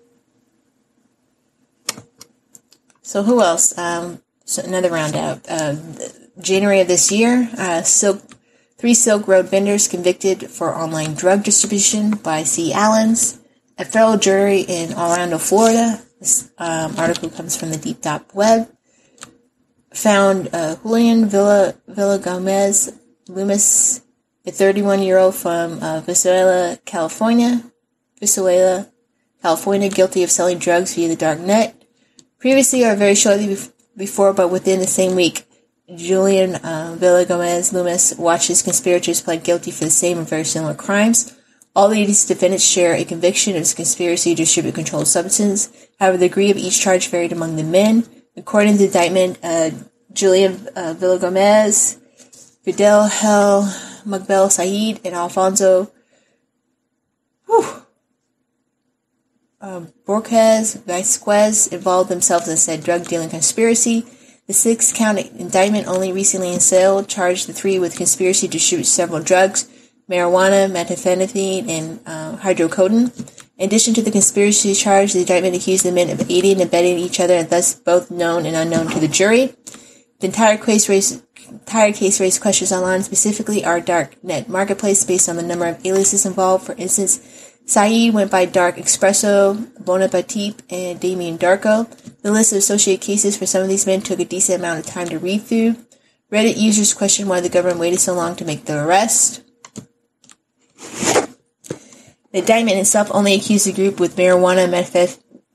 So who else? Um, so another roundup. Uh, January of this year, uh, Silk, three Silk Road vendors convicted for online drug distribution by C. Allens. A federal jury in Orlando, Florida, this um, article comes from the Deep Top Web, found uh, Julian Villa, Villa Gomez Loomis, a thirty-one-year-old from uh, Venezuela, California, Venezuela, California, guilty of selling drugs via the dark net. Previously, or very shortly bef- before, but within the same week, Julian uh, Villa Gomez Loomis watched his conspirators plead guilty for the same and very similar crimes. All of these defendants share a conviction of conspiracy to distribute controlled substance. However, the degree of each charge varied among the men. According to the indictment, uh, Julian uh, Villa Gomez, Fidel Hel Magbel Said, and Alfonso whew, uh, Borges Vasquez involved themselves in said drug dealing conspiracy. The six-count indictment, only recently unsealed, charged the three with conspiracy to distribute several drugs, marijuana, methamphetamine, and uh, hydrocodone. In addition to the conspiracy charge, the indictment accused the men of aiding and abetting each other, and thus both known and unknown to the jury. The entire case raised, entire case raised questions online, specifically our dark net marketplace, based on the number of aliases involved. For instance, Saeed went by Dark Espresso, Bonapatique, and Damien Darko. The list of associated cases for some of these men took a decent amount of time to read through. Reddit users questioned why the government waited so long to make the arrest. The indictment itself only accused the group with marijuana,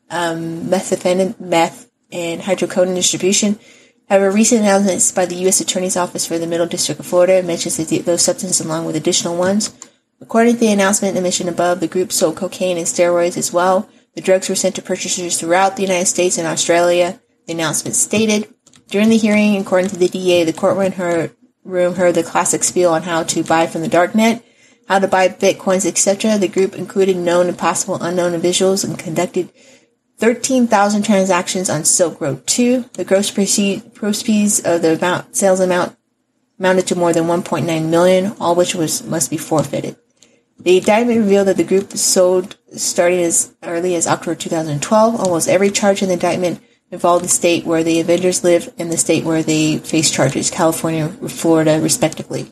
um, methamphetamine, meth, and hydrocodone distribution. However, recent announcements by the U S Attorney's Office for the Middle District of Florida mentions that the, those substances along with additional ones. According to the announcement mentioned above, the group sold cocaine and steroids as well. The drugs were sent to purchasers throughout the United States and Australia. The announcement stated, during the hearing, according to the D A, the courtroom heard, room heard the classic spiel on how to buy from the darknet, how to buy bitcoins, et cetera. The group included known and possible unknown individuals and conducted thirteen thousand transactions on Silk Road two. The gross proceeds of the amount, sales amount amounted to more than one point nine million dollars, all which was must be forfeited. The indictment revealed that the group sold starting as early as October two thousand twelve. Almost every charge in the indictment involved the state where the offenders live and the state where they face charges, California or Florida, respectively.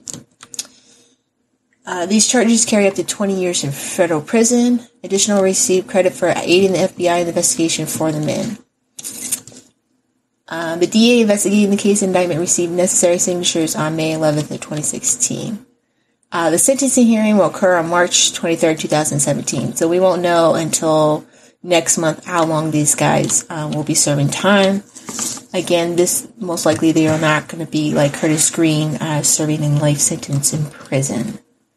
Uh, these charges carry up to twenty years in federal prison. Additional received credit for aiding the F B I in the investigation for the men. Uh, the D A investigating the case indictment received necessary signatures on May eleventh of twenty sixteen. Uh, the sentencing hearing will occur on March twenty-third, twenty seventeen. So we won't know until next month how long these guys um, will be serving time. Again, this most likely they are not going to be like Curtis Green uh, serving a life sentence in prison.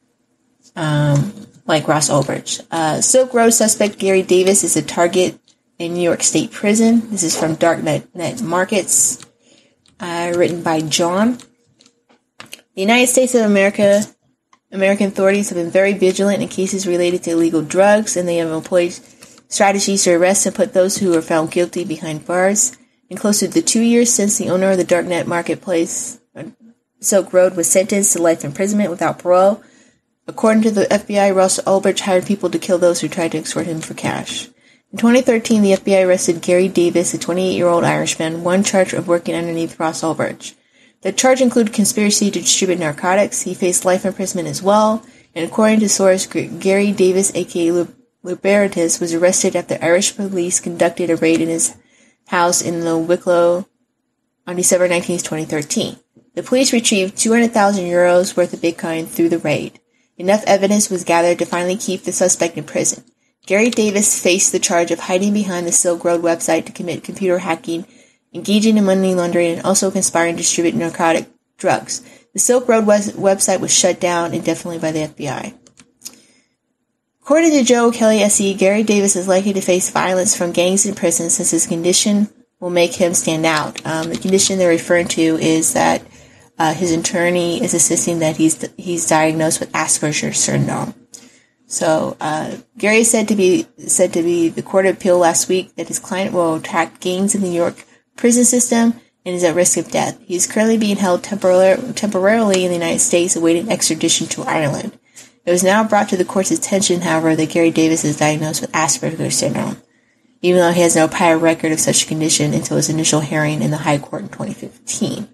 Um, like Ross Ulbricht. Uh, Silk Road suspect Gary Davis is a target in New York State Prison. This is from Darknet Net Markets, uh, written by John. The United States of America, American authorities have been very vigilant in cases related to illegal drugs, and they have employed strategies to arrest and put those who are found guilty behind bars. In close to the two years since the owner of the Darknet Marketplace, Silk Road, was sentenced to life imprisonment without parole. According to the F B I, Ross Ulbricht hired people to kill those who tried to extort him for cash. In twenty thirteen, the F B I arrested Gary Davis, a twenty-eight-year-old Irishman, one charge of working underneath Ross Ulbricht. The charge included conspiracy to distribute narcotics. He faced life imprisonment as well, and according to source, Gary Davis, aka Liberatus, was arrested after Irish police conducted a raid in his house in the Wicklow on December nineteenth, twenty thirteen. The police retrieved two hundred thousand euros worth of Bitcoin through the raid. Enough evidence was gathered to finally keep the suspect in prison. Gary Davis faced the charge of hiding behind the Silk Road website to commit computer hacking, engaging in money laundering, and also conspiring to distribute narcotic drugs. The Silk Road web- website was shut down indefinitely by the F B I. According to Joe Kelly S E, Gary Davis is likely to face violence from gangs in prison since his condition will make him stand out. Um, the condition they're referring to is that Uh, his attorney is insisting that he's he's diagnosed with Asperger's syndrome. So uh, Gary is said to be said to be the court of appeal last week that his client will attack gangs in the New York prison system and is at risk of death. He is currently being held tempor- temporarily in the United States, awaiting extradition to Ireland. It was now brought to the court's attention, however, that Gary Davis is diagnosed with Asperger's syndrome, even though he has no prior record of such a condition until his initial hearing in the High Court in twenty fifteen.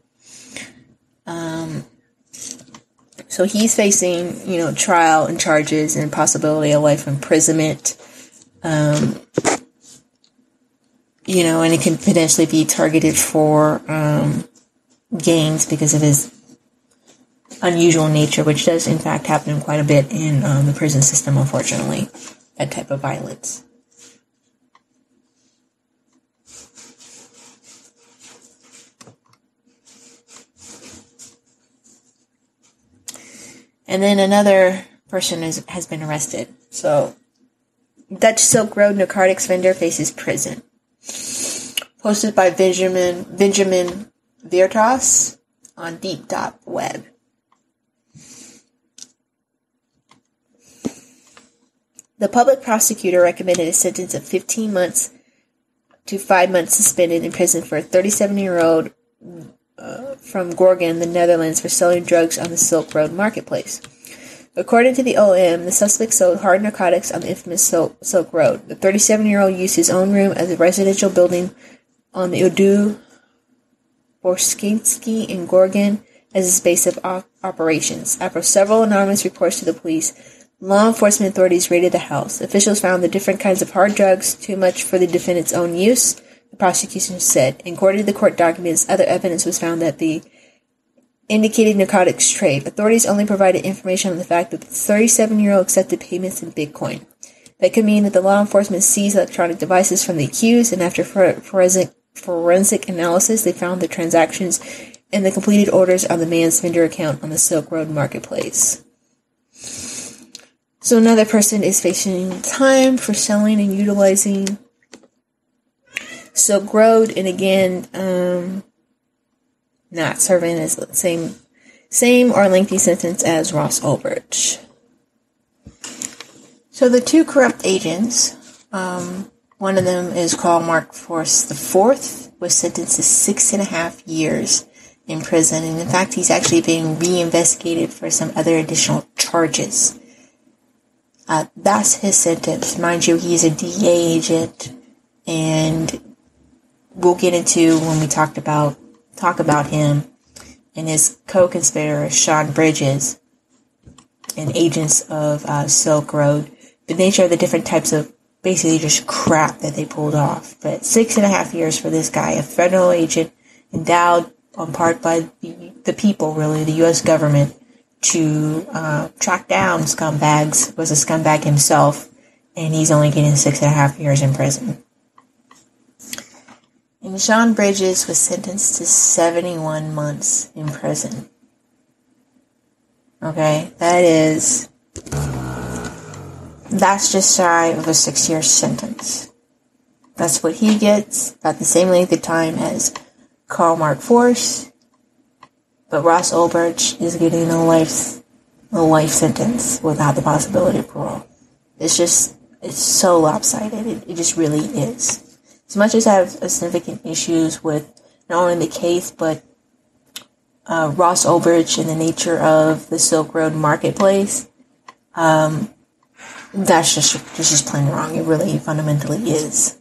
Um, so he's facing, you know, trial and charges and possibility of life imprisonment. Um, you know, and it can potentially be targeted for um, gangs because of his unusual nature, which does in fact happen quite a bit in um, the prison system, unfortunately, that type of violence. And then another person is, has been arrested. So, Dutch Silk Road narcotics vendor faces prison. Posted by Benjamin Benjamin Viertas on Deep dot Web. The public prosecutor recommended a sentence of fifteen months to five months suspended in prison for a thirty-seven-year-old Uh, from Gorgon, the Netherlands, for selling drugs on the Silk Road marketplace. According to the O M, the suspect sold hard narcotics on the infamous Silk, Silk Road. The thirty-seven-year-old used his own room as a residential building on the Udu Borskinski in Gorgon as his base of op- operations. After several anonymous reports to the police, law enforcement authorities raided the house. Officials found the different kinds of hard drugs, too much for the defendant's own use, the prosecution said. According to the court documents, other evidence was found that the indicated narcotics trade. Authorities only provided information on the fact that the thirty-seven-year-old accepted payments in Bitcoin. That could mean that the law enforcement seized electronic devices from the accused, and after forensic, forensic analysis, they found the transactions and the completed orders on the man's vendor account on the Silk Road Marketplace. So another person is facing time for selling and utilizing Silk Road, and again, um, not serving as the same, same or lengthy sentence as Ross Ulbricht. So the two corrupt agents, um, one of them is Karl Mark Force the Fourth, was sentenced to six and a half years in prison, and in fact, he's actually being reinvestigated for some other additional charges. Uh, that's his sentence. Mind you, he's a D E A agent, and we'll get into when we talked about talk about him and his co-conspirator Sean Bridges and agents of uh, Silk Road, the nature of the different types of basically just crap that they pulled off. But six and a half years for this guy, a federal agent endowed on part by the, the people, really, the U S government, to uh, track down scumbags, was a scumbag himself, and he's only getting six and a half years in prison. And Sean Bridges was sentenced to seventy-one months in prison. Okay, that is, that's just shy of a six-year sentence. That's what he gets, about the same length of time as Karl Mark Force, but Ross Ulbricht is getting a life, a life sentence without the possibility of parole. It's just, it's so lopsided. It, it just really is. As much as I have significant issues with not only the case, but uh, Ross Ulbricht and the nature of the Silk Road Marketplace, um, that's just, that's just plain wrong. It really fundamentally is.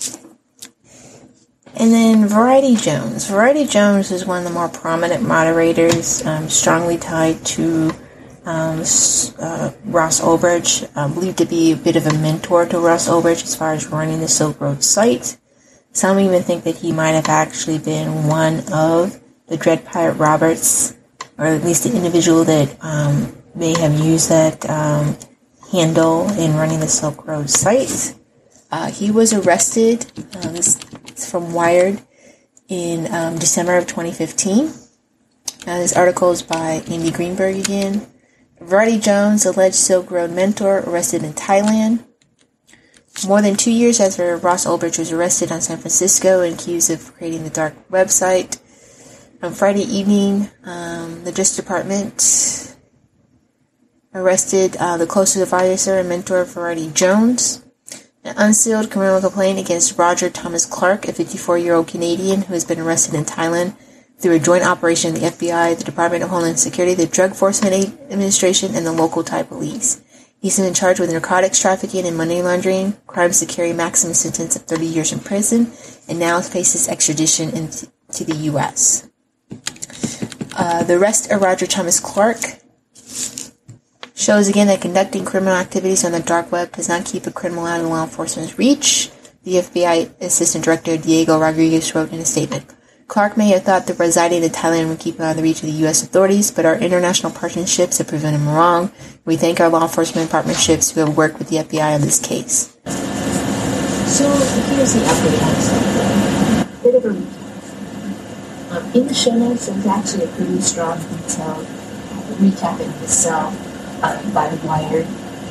And then Variety Jones. Variety Jones is one of the more prominent moderators, um, strongly tied to um, uh, Ross Ulbricht, uh, believed to be a bit of a mentor to Ross Ulbricht as far as running the Silk Road site. Some even think that he might have actually been one of the Dread Pirate Roberts, or at least the individual that um, may have used that um, handle in running the Silk Road site. Uh, he was arrested, uh, this is from Wired, in um, December of twenty fifteen. Uh, this article is by Andy Greenberg again. Variety Jones, alleged Silk Road mentor, arrested in Thailand. More than two years after Ross Ulbricht was arrested on San Francisco and accused of creating the dark website, on Friday evening, um, the Justice Department arrested uh, the closest advisor and mentor of Variety Jones. An unsealed criminal complaint against Roger Thomas Clark, a fifty-four-year-old Canadian who has been arrested in Thailand through a joint operation of the F B I, the Department of Homeland Security, the Drug Enforcement Administration, and the local Thai police. He's been charged with narcotics trafficking and money laundering, crimes to carry maximum sentence of thirty years in prison, and now faces extradition into the U S. Uh, the arrest of Roger Thomas Clark shows again that conducting criminal activities on the dark web does not keep a criminal out of law enforcement's reach, the F B I Assistant Director Diego Rodriguez wrote in a statement. Clark may have thought that residing in Thailand would keep him out of the reach of the U S authorities, but our international partnerships have proven him wrong. We thank our law enforcement partnerships who have worked with the F B I on this case. So here's the update on Silk Road. Bit of a recap. Um, in the show notes, there's actually a pretty strong, detailed uh, recap in itself uh, by Wired.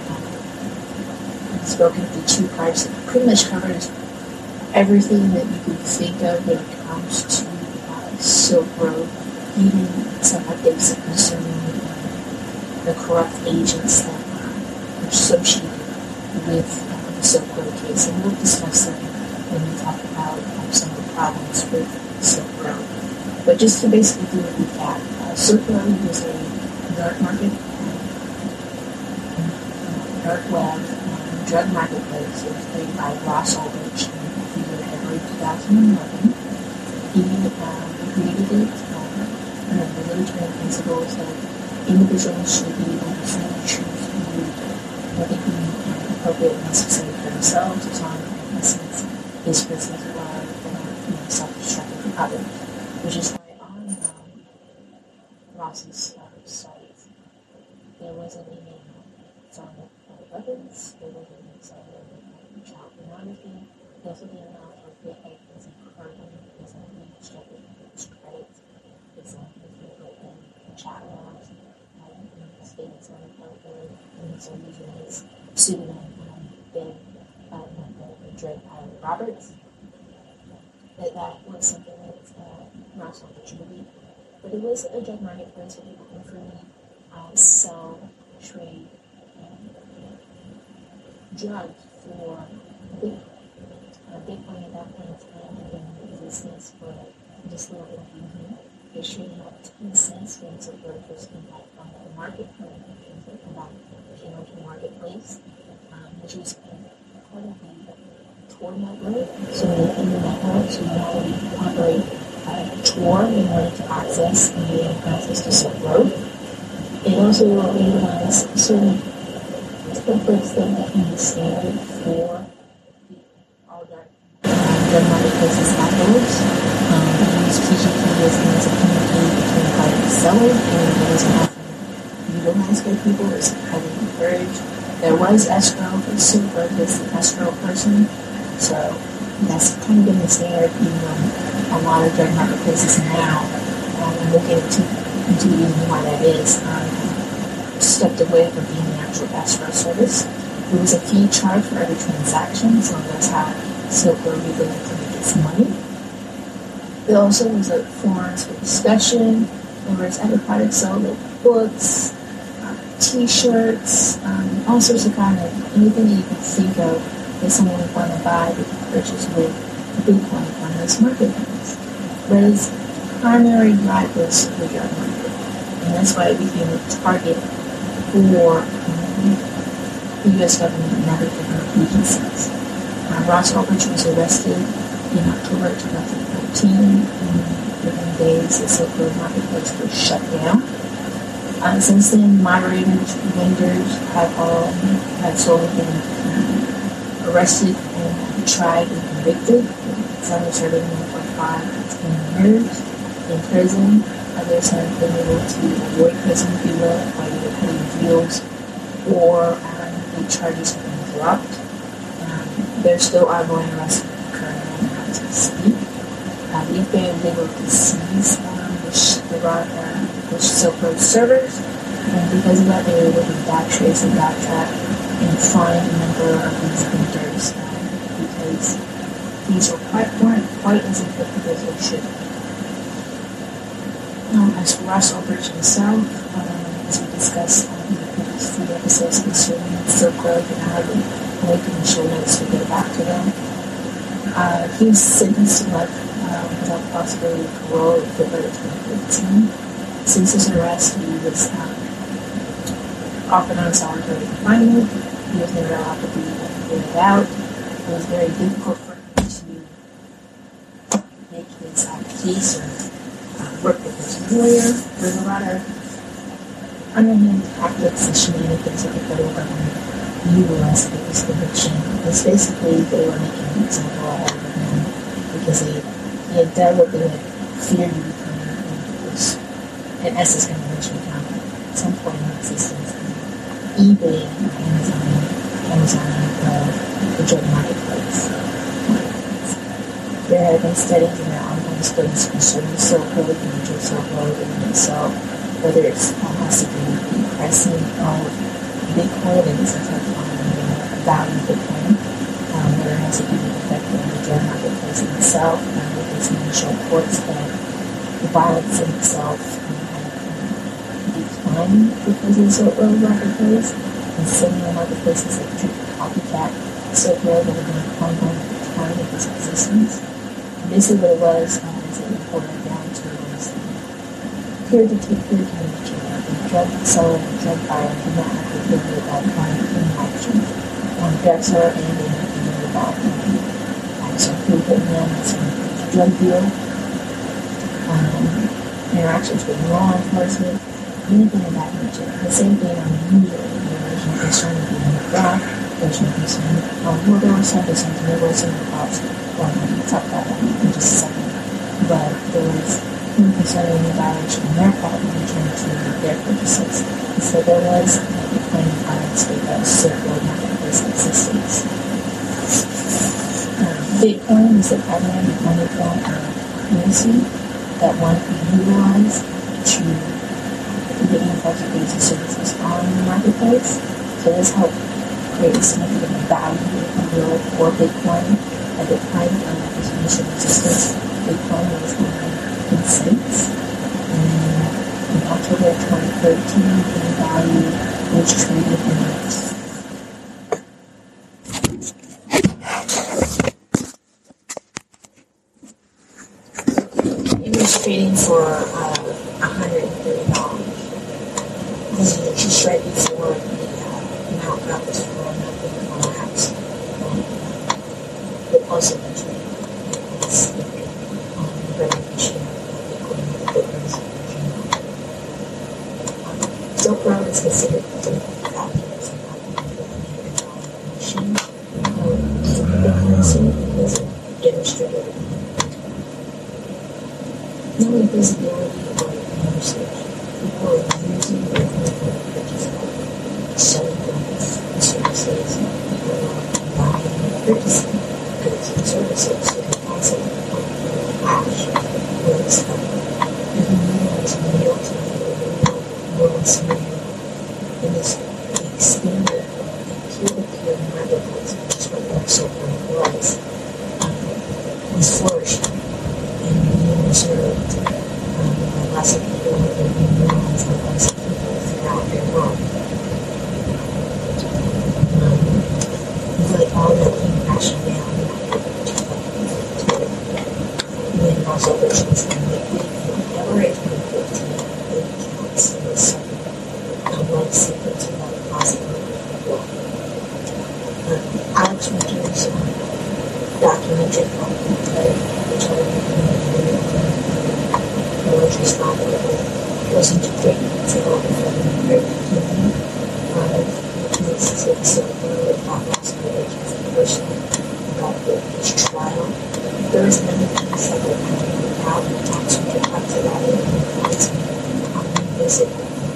Um, it's broken into two parts. It pretty much covers everything that you can think of when it comes to uh, Silk Road, even some updates concerning uh, the corrupt agents that are associated with uh, the Silk Road case. And we'll discuss that when we talk about um, some of the problems with Silk Road. But just to basically do a recap, uh, Silk Road is a dark market, uh, dark web, uh, drug marketplace. It was created by Ross Ulbricht in February twenty eleven. He um, created it um, under the military principles that individuals should be able to freely choose to do what they deem appropriate and necessary for themselves, as long as, in essence, his principles are you know, self-destructive for others. Which is why on um, Ross's uh, site, there was an email from the weapons. They were doing some child pornography. They also did a lot of big things in carbon. There's a reconstructed people's credits. There's a different chat logs. Statements on the phone, and so using his pseudonym, um, Ben, uh, not Drake Pilot Roberts. That that was something that uh, not so opportunity, but it was a drug marketplace where people can freely uh, sell, trade um, drugs for Bitcoin. Uh, Bitcoin at that point in time had been in existence for just a little bit of time. It was trading about ten cents when Silk Road first came back on the market, when it came back came onto the marketplace, um, which was part of the Tor network. So in the network, so you normally operate a Tor in order to access and gain access to Silk Road. It also utilized certain templates that can be standard for the all dark drug marketplaces afterwards. Um, use P G P as means of communicating between buyer and seller, and it wasn't often utilized by people. It was highly encouraged. There was escrow, but Silk Road was the escrow person, so that's kind of been the standard even on a lot of drug marketplaces now. Um, and we'll get into, into the reason why that is. Um, stepped away from being the actual escrow service. There was a fee charged for every transaction, so that's how Silk Road legally to make its money. There also was a forums for discussion. There was other products sold like books, uh, t-shirts, um, all sorts of kind of anything that you could think of that someone would want to buy that you purchase with Bitcoin on this marketplace. But its primary drive was the drug market, and that's why it became a target for um, the U S government and other different agencies. Uh, Ross Ulbricht was arrested in October twenty fourteen, and within days the Silk Road marketplace was shut down. Uh, since then, moderators, vendors have all have slowly been um, arrested and tried and convicted. Some are serving for five to ten years in prison. Others have been able to avoid prison, if you will, by either paying deals or um, the charges have been dropped. Um, there's still ongoing arrests occurring as we speak. Uh, the F B I was able to seize um, the, the, uh, the Silk Road servers, and because of that, they were able to backtrace and backtrack and find a number of these vendors um, because these were quite, weren't quite as effective as they should be. Um, as for Ross Ulbricht himself, um, as we discussed um, in the previous few episodes concerning Silk Road and how the link in the show notes to get back to them, uh, he was sentenced to life uh, without the possibility of parole in February twenty fifteen. Since his arrest, he was um, offered on solitary confinement. He was never allowed to be get out. It was very difficult for him to make his uh, case or work with his lawyer. There's a lot of underhand tactics and shenanigans that the federal government utilized to get this conviction. Because basically they were making an example out of him because he, he had done what they had feared he would become, and it was, in essence, going to eventually become at some point in existence. eBay and Amazon, Amazon, uh, the drug marketplace. There have been studies and there are ongoing studies concerning Silk Road, the nature of Silk Road in itself, whether it's um, has to do with the pricing of Bitcoin and sometimes um, the value of Bitcoin, um, whether it has to do with the effect of the drug marketplace in itself, um, with its initial reports that the violence in itself um, had um, declined because of the Silk Road marketplace, and similar marketplaces like Copycat Silk Road that have been ongoing at the time of its existence. Basically what it was, um, is it reported down to was peer-to-peer communication. The drug seller and drug buyer do not have to figure about buying interaction. Um, drug seller and they have to know about um, some throughput them, some drug deal, um, interactions with law enforcement, anything of that nature. The same thing on the user, there's no concern with being drug, there's no concern. Um, well, there was some concern, there was some cops. Well, we'll talk about that in just a second. But there was no concern in the violation on their part in return to their purchases. And so there was a claim of violence with the Silk Road marketplace. its existence. Um, Bitcoin is the primary money form of currency that one can utilize to get influx of goods and services on the marketplace. So this helped create a significant value yield for Bitcoin. At the time of its initial existence, Bitcoin was nine cents. And in October twenty thirteen, the value was traded in It was trading for uh, one hundred thirty dollars. This is just right before the uh, amount that was thrown up in the collapse. But also the trade was um, recognition of Bitcoin and Bitcoin's version. Silk Road is considered the documents and documents of the nation of the currency because it demonstrated no invisibility or usage. People are using their money purchase of selling goods and services. People are buying and purchasing goods and services. So they also have cash for this company. You can utilize real time or real world scenario in this big standard of peer-to-peer marketplace, which is what Russell was, um, was flourishing. And being observed um, by lots of people and being realized by lots of people throughout their world. Um, but all that came crashing down when Russell was convicted in February twenty fifteen of eight counts in the second um, life sentence without a possibility of law. Um, Alex Winter's um, documentary called which I was responsible, wasn't too great detail from the very beginning of the case of the about Ross Coverage as a person about the, his trial. There was many things that were coming out and talks we could talk about it and points on revisit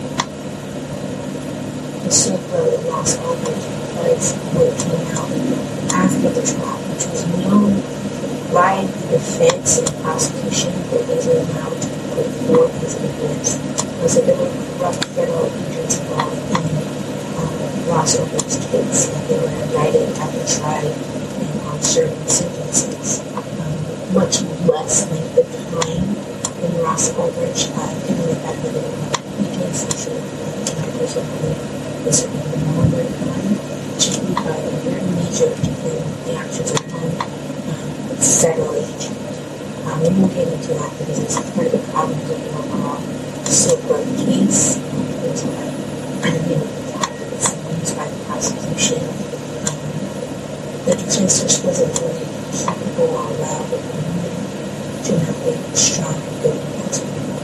the Silk Road and Ross Coverage because when it came out after the trial, which was known by the defense and prosecution that was allowed to put forth his defense was that there were corrupt federal agents involved in um, Ross Ulbricht's case, and they were indicted at the trial and on certain sentences. Um, much less length of time than Ross Ulbricht, uh, given the fact that they were agents, I'm sure the person was certainly more than time, which is uh, very major in the actions of one federal agent. Um, we won't get into that because it's part of the problem of the overall Silk Road case. Um, there's a lot of unlimited tactics used by the prosecution. Um, the defense just wasn't really capable or allowed the community to have a strong good defense.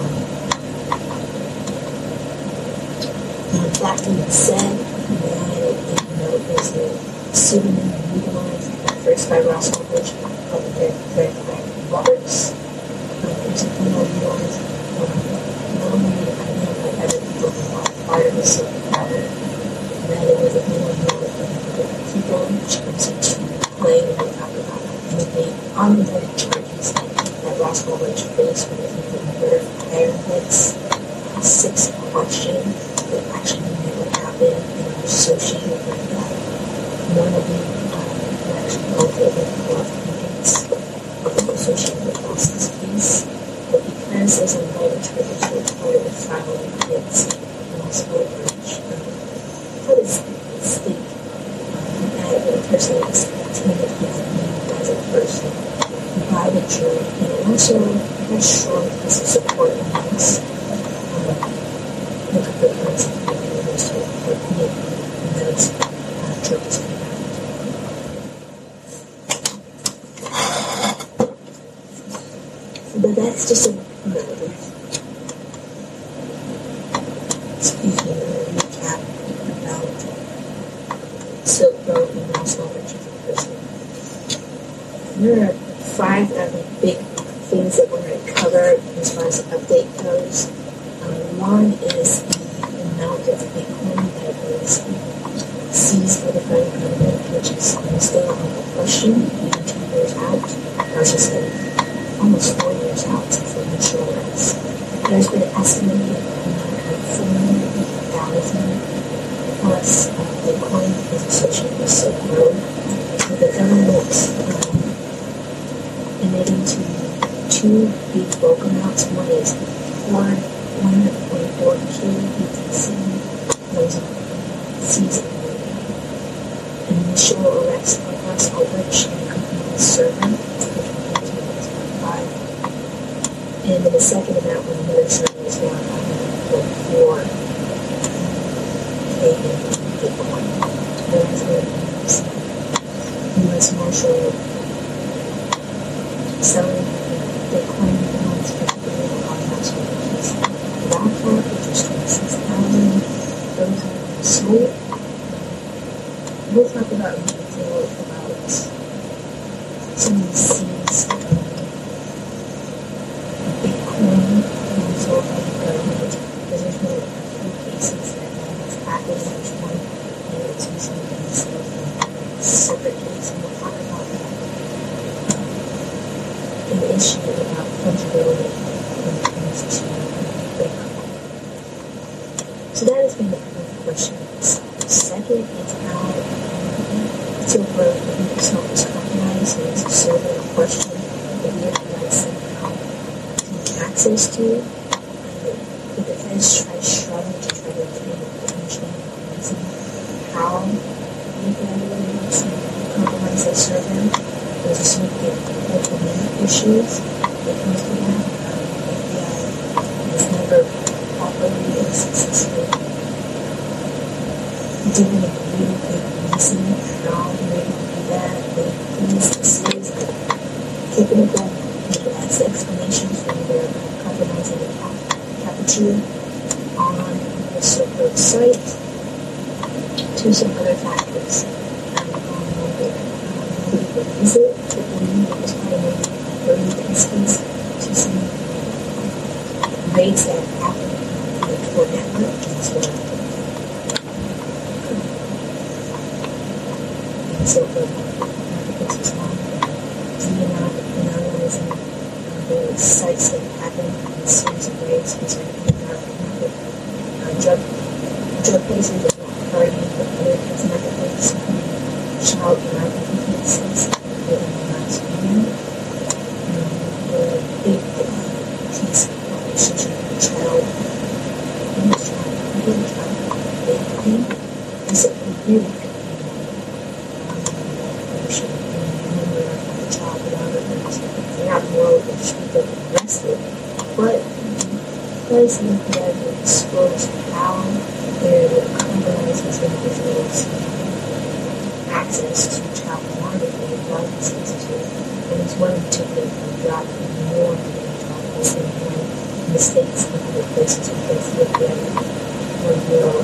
Um, that being said, what I did note is the pseudonym utilized at first by Ross Ulbricht called the Fred Roberts. Um, it was a female utilized um, not only identified other people who were part of the Silk Road, that it was a female utilized by people. She comes into play when we talk about anything on the very charges that Ross Ulbricht faced with the murder for hire hits. Six questions that actually never happened and are associated with that. None of them were actually located in corrupt agents associated with Ross's case. But because as a minor charges were part of the filing hits, Ross Ulbricht put his stake that a person was intended to be as a person by the jury, and it also has strong piece of support amongst look at the kinds of people who are so important in those uh, churches. But that's just a another, excuse me, a recap about Silk Road and Ross Ulbricht as a person. There are five other big things that we're going to cover as far as the update goes. Um, one is the amount of Bitcoin that is C's for the federal government, which is still under question, even two years out, or I should say almost four years out since the initial arrest. There's been estimated amount of four hundred thousand plus uh, Bitcoin is associated with Silk Road, with the government um, admitting to two big bulk amounts. One is four one hundred forty-four K B T C. Those are seized initial arrest of Russ Ulbricht and company server, which was five. And then the second amount when another server was found one hundred forty-four K Bitcoin. That's what U S Marshal selling Bitcoin bonds for the on national keys. Laptop, which is twenty-six thousand. Those are sold. We'll talk about in detail about some of these seized um, Bitcoin being sold by the government, because there's been a few cases that um, has happened. There's one that it's recently been sold in a separate case, and we'll talk about that. An issue about fungibility when it comes to Bitcoin. So that has been the first question itself. Second is how Silk Road itself is compromised, and it's a server in question that we have to somehow gain access to. And the defense tries struggling to try to obtain information and reason how we can to compromise that server. There's a significant political issues that comes to that. Um, F B I has never properly and successfully given a really good reason how they able to do that. They use the series of technical as explanations for their compromising the cap capture on the Silk Road site to some other factors. Um, on the nobody believes it, but believe it was probably early cases to some raids that have happened on the Tor network as well. So for this was long, analyzing uh, the sites that happened in a series of raids concerning the dark market, uh, drug, drug cases that were party, but other cosmetic cases, including child pornography cases within the last year. Um, the big piece of relationship with child and child, and child, baby, is that we really they're not more than people arrested, but because the F B I will expose how they're able to compromise these individuals' access to child pornography and drug cases too. And it's one in particular that dropped more than child pornography in the States and other places because the F B I will will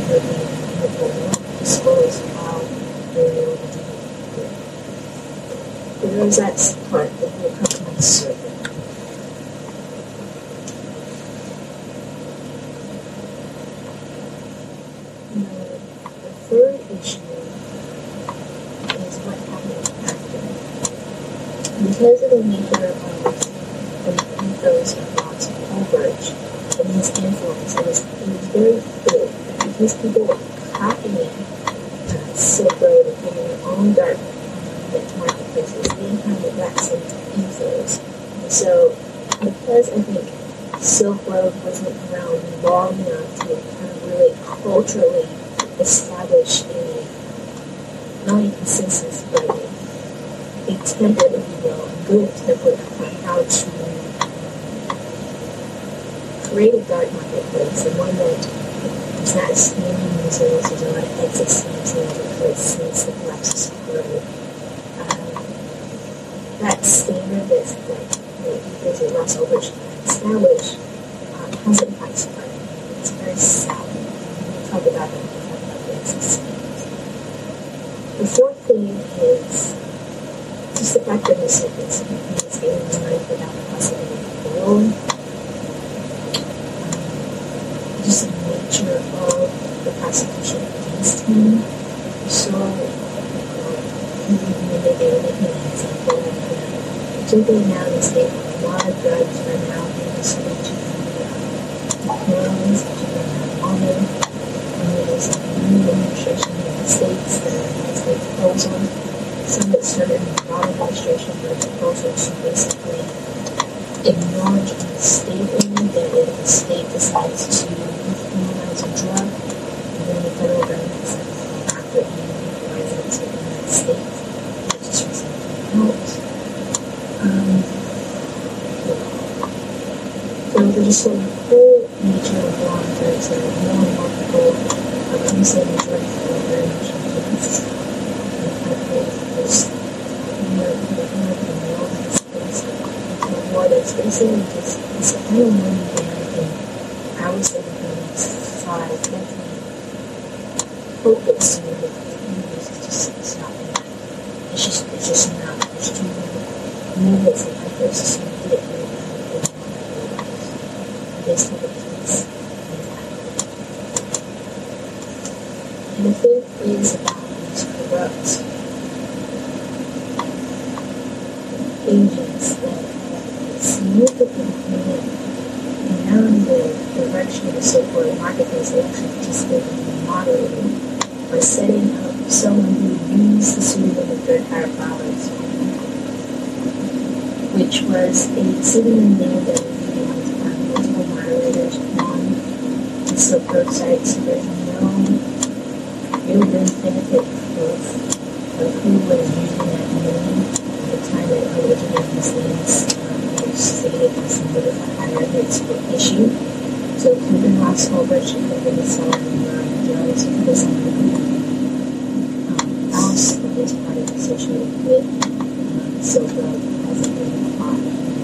expose how they're able to do it. But there's that part that will compromise server. The third issue is what happens after. Because of the nature of the ethos of Ross Ulbricht and his influence, it was, it was very clear that because people were copying uh, Silk Road and putting their own dark marketplaces, they kind of got some ethos. And so, because I think Silk Road wasn't around long enough to kind of really culturally establish a not only consensus but a template, if you will, a good template on how to create a dark marketplace, and one that is not standing in sales, there's a lot of existing sales because since the collapse of Silk Road. That standard that's, that that that Ross Ulbricht established um, hasn't quite spread. It's very sad. We'll talk about that when we talk about the S E C. The fourth thing is just the fact that the sentence is getting denied without the possibility of parole. Um, just the nature of the prosecution against him. So, when they did make an example, particularly now in the state, a lot of drugs are now being distributed to pills, to marijuana, and there's a new administration in the states, the United States proposal. Some that started in the Obama administration were a proposal to basically acknowledge on the state level that if the state decides to decriminalize a drug, then the federal government decides to go after it and legalize it within that state, which is for something else. Um, so there's just a whole nature of law and drugs that more and more people, like I'm saying, majority people are very much against. And I think there's, you know, the American law has things war that's basically just, it's a kind of money down, and I would say the next five, definitely hope that soon that it's just, it's not enough. It's just, it's just not, there's too many movements and efforts to get rid of it and this type of place. And the fifth is about these corrupt agents that significantly beyond the direction of the so-called marketplace they actually participate in moderating by setting up someone who used the pseudonym of Third Higher Powers, which was a pseudonym name that utilized by multiple moderators on the Silk Road site, so there's no real good benefit of, of who was using that name at the time that originated these names. Stated as somewhat of a higher risk issue. So Cuban Ross Holbert should have been selling um, drugs because of the um, house that is part of associated with um, Silk Road as a big plot.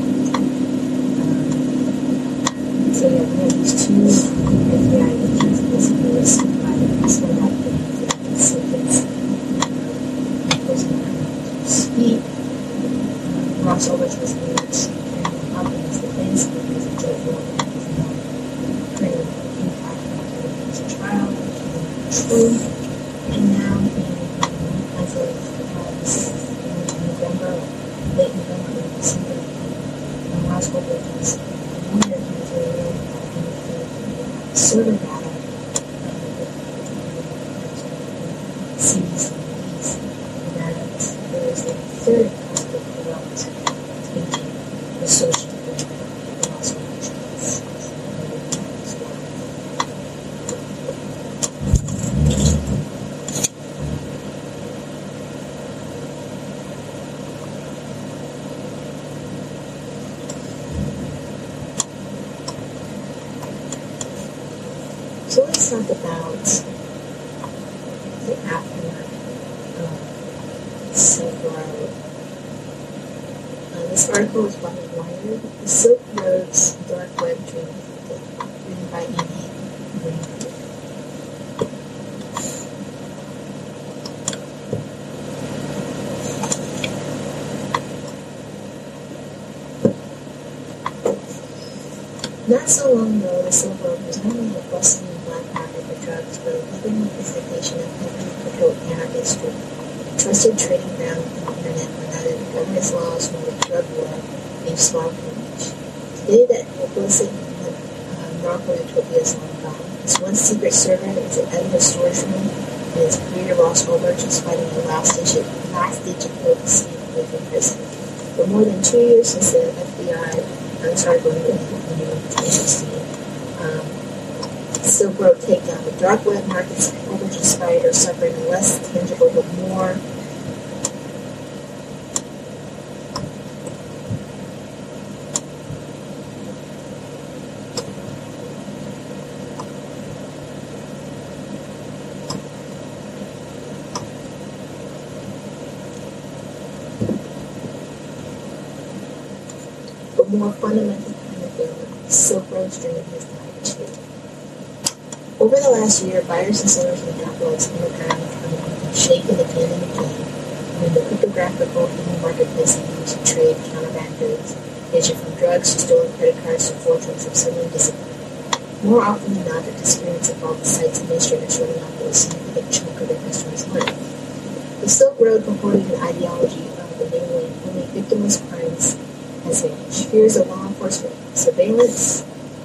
Um, so yeah, we have these two F B I agents basically listed by the Peaceful Life and Sentence Imprisonment to speak. Um, Ross Holbert was named against the defense because the judge wanted his own pretty impact on his trial, which is true. And now, in, as of uh, November, late November, late December, the Ross Holbert has warned Nigeria that server data sees these, and that there is a third possible corrupt agent associated with the Los Angeles. So let's talk about the aftermath of Silk Road. Uh, this article is by Wired, The Silk Road's Dark Web Dream, written by Amy Greenberg. Not so long ago, the Silk Road was not only a bustling black market for drugs, but a living representation of heavy crypto-anarchist street, a trusted trading ground on the internet where neither the government's laws nor the drug war leave small coverage. Today, that illicit uh, narco-utopia is long gone. This one secret server is an edible storage room, and its creator, Ross Holbert, is fighting a last-ditch last-ditch appeal to see him from prison. For more than two years since the F B I started going in twenty sixteen. Um, Silk Road takedown. The dark web markets Holbert inspired are suffering a less tangible but more but more fundamental kind of failure. Silk Road's dream has died too. Over the last year, buyers and sellers in the dark web's underground economy have shaken again and again when the cryptographical hidden marketplace they use to trade counterfeit goods, ranging from drugs to stolen credit cards to forgeries, have suddenly disappeared. More often than not, the disagreements involve the site's administrators running off with a significant chunk of their customers' money. The Silk Road purported an ideology of enabling only victimless crimes has vanished. Fears of law enforcement surveillance,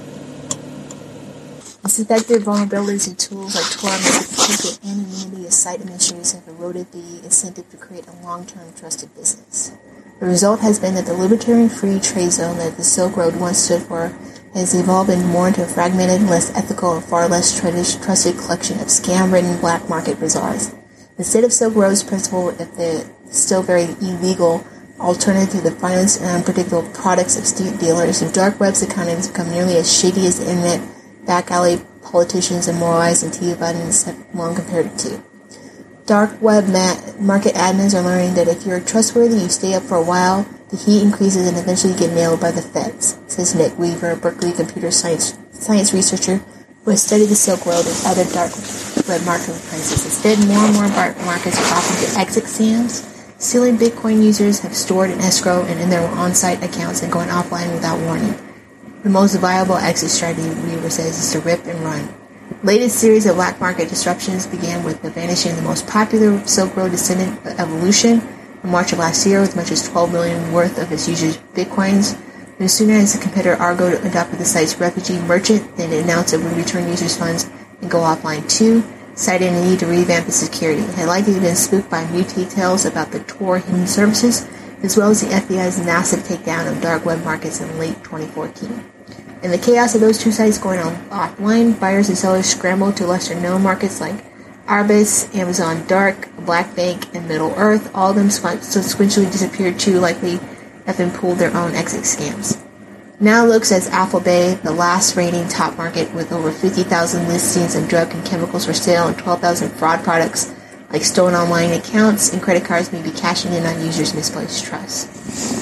and suspected vulnerabilities in tools like Tor make it potential anonymity of site administrators have eroded the incentive to create a long-term trusted business. The result has been that the libertarian free trade zone that the Silk Road once stood for has evolved more into a fragmented, less ethical, and far less trusted collection of scam-ridden black market bazaars. Instead of Silk Road's principle, if the still very illegal alternative to the violence and unpredictable products of street dealers, the dark web's economy has become nearly as shady as the internet back alley politicians and moralizing T V buttons have long compared it to. Dark web ma- market admins are learning that if you're trustworthy, you stay up for a while, the heat increases and eventually get nailed by the feds, says Nick Weaver, a Berkeley computer science science researcher who has studied the Silk Road and other dark web marketplaces. Instead, more and more markets are offering to exit scams. Stealing Bitcoin users have stored in escrow and in their on-site accounts and going offline without warning. The most viable exit strategy, Weaver says, is to rip and run. Latest series of black market disruptions began with the vanishing of the most popular Silk Road descendant, Evolution, in March of last year with as much as twelve million worth of its users' bitcoins. No sooner has the competitor Argo adopted the site's refugee merchant than it announced it would return users' funds and go offline too, citing the need to revamp its security. It had likely been spooked by new details about the Tor hidden services, as well as the F B I's massive takedown of dark web markets in late twenty fourteen. In the chaos of those two sites going on offline, buyers and sellers scrambled to lesser-known markets like Arbus, Amazon Dark, Black Bank, and Middle Earth. All of them subsequently disappeared too, likely have been pulled their own exit scams. Now looks as Alphabay, the last reigning top market with over fifty thousand listings of drug and chemicals for sale and twelve thousand fraud products like stolen online accounts and credit cards may be cashing in on users' misplaced trust.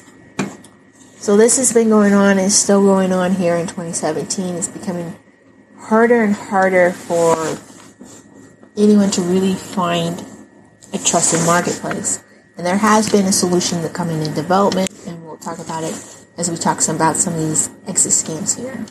So this has been going on and is still going on here in twenty seventeen. It's becoming harder and harder for anyone to really find a trusted marketplace. And there has been a solution that coming in development, and we'll talk about it as we talk some about some of these exit scams here.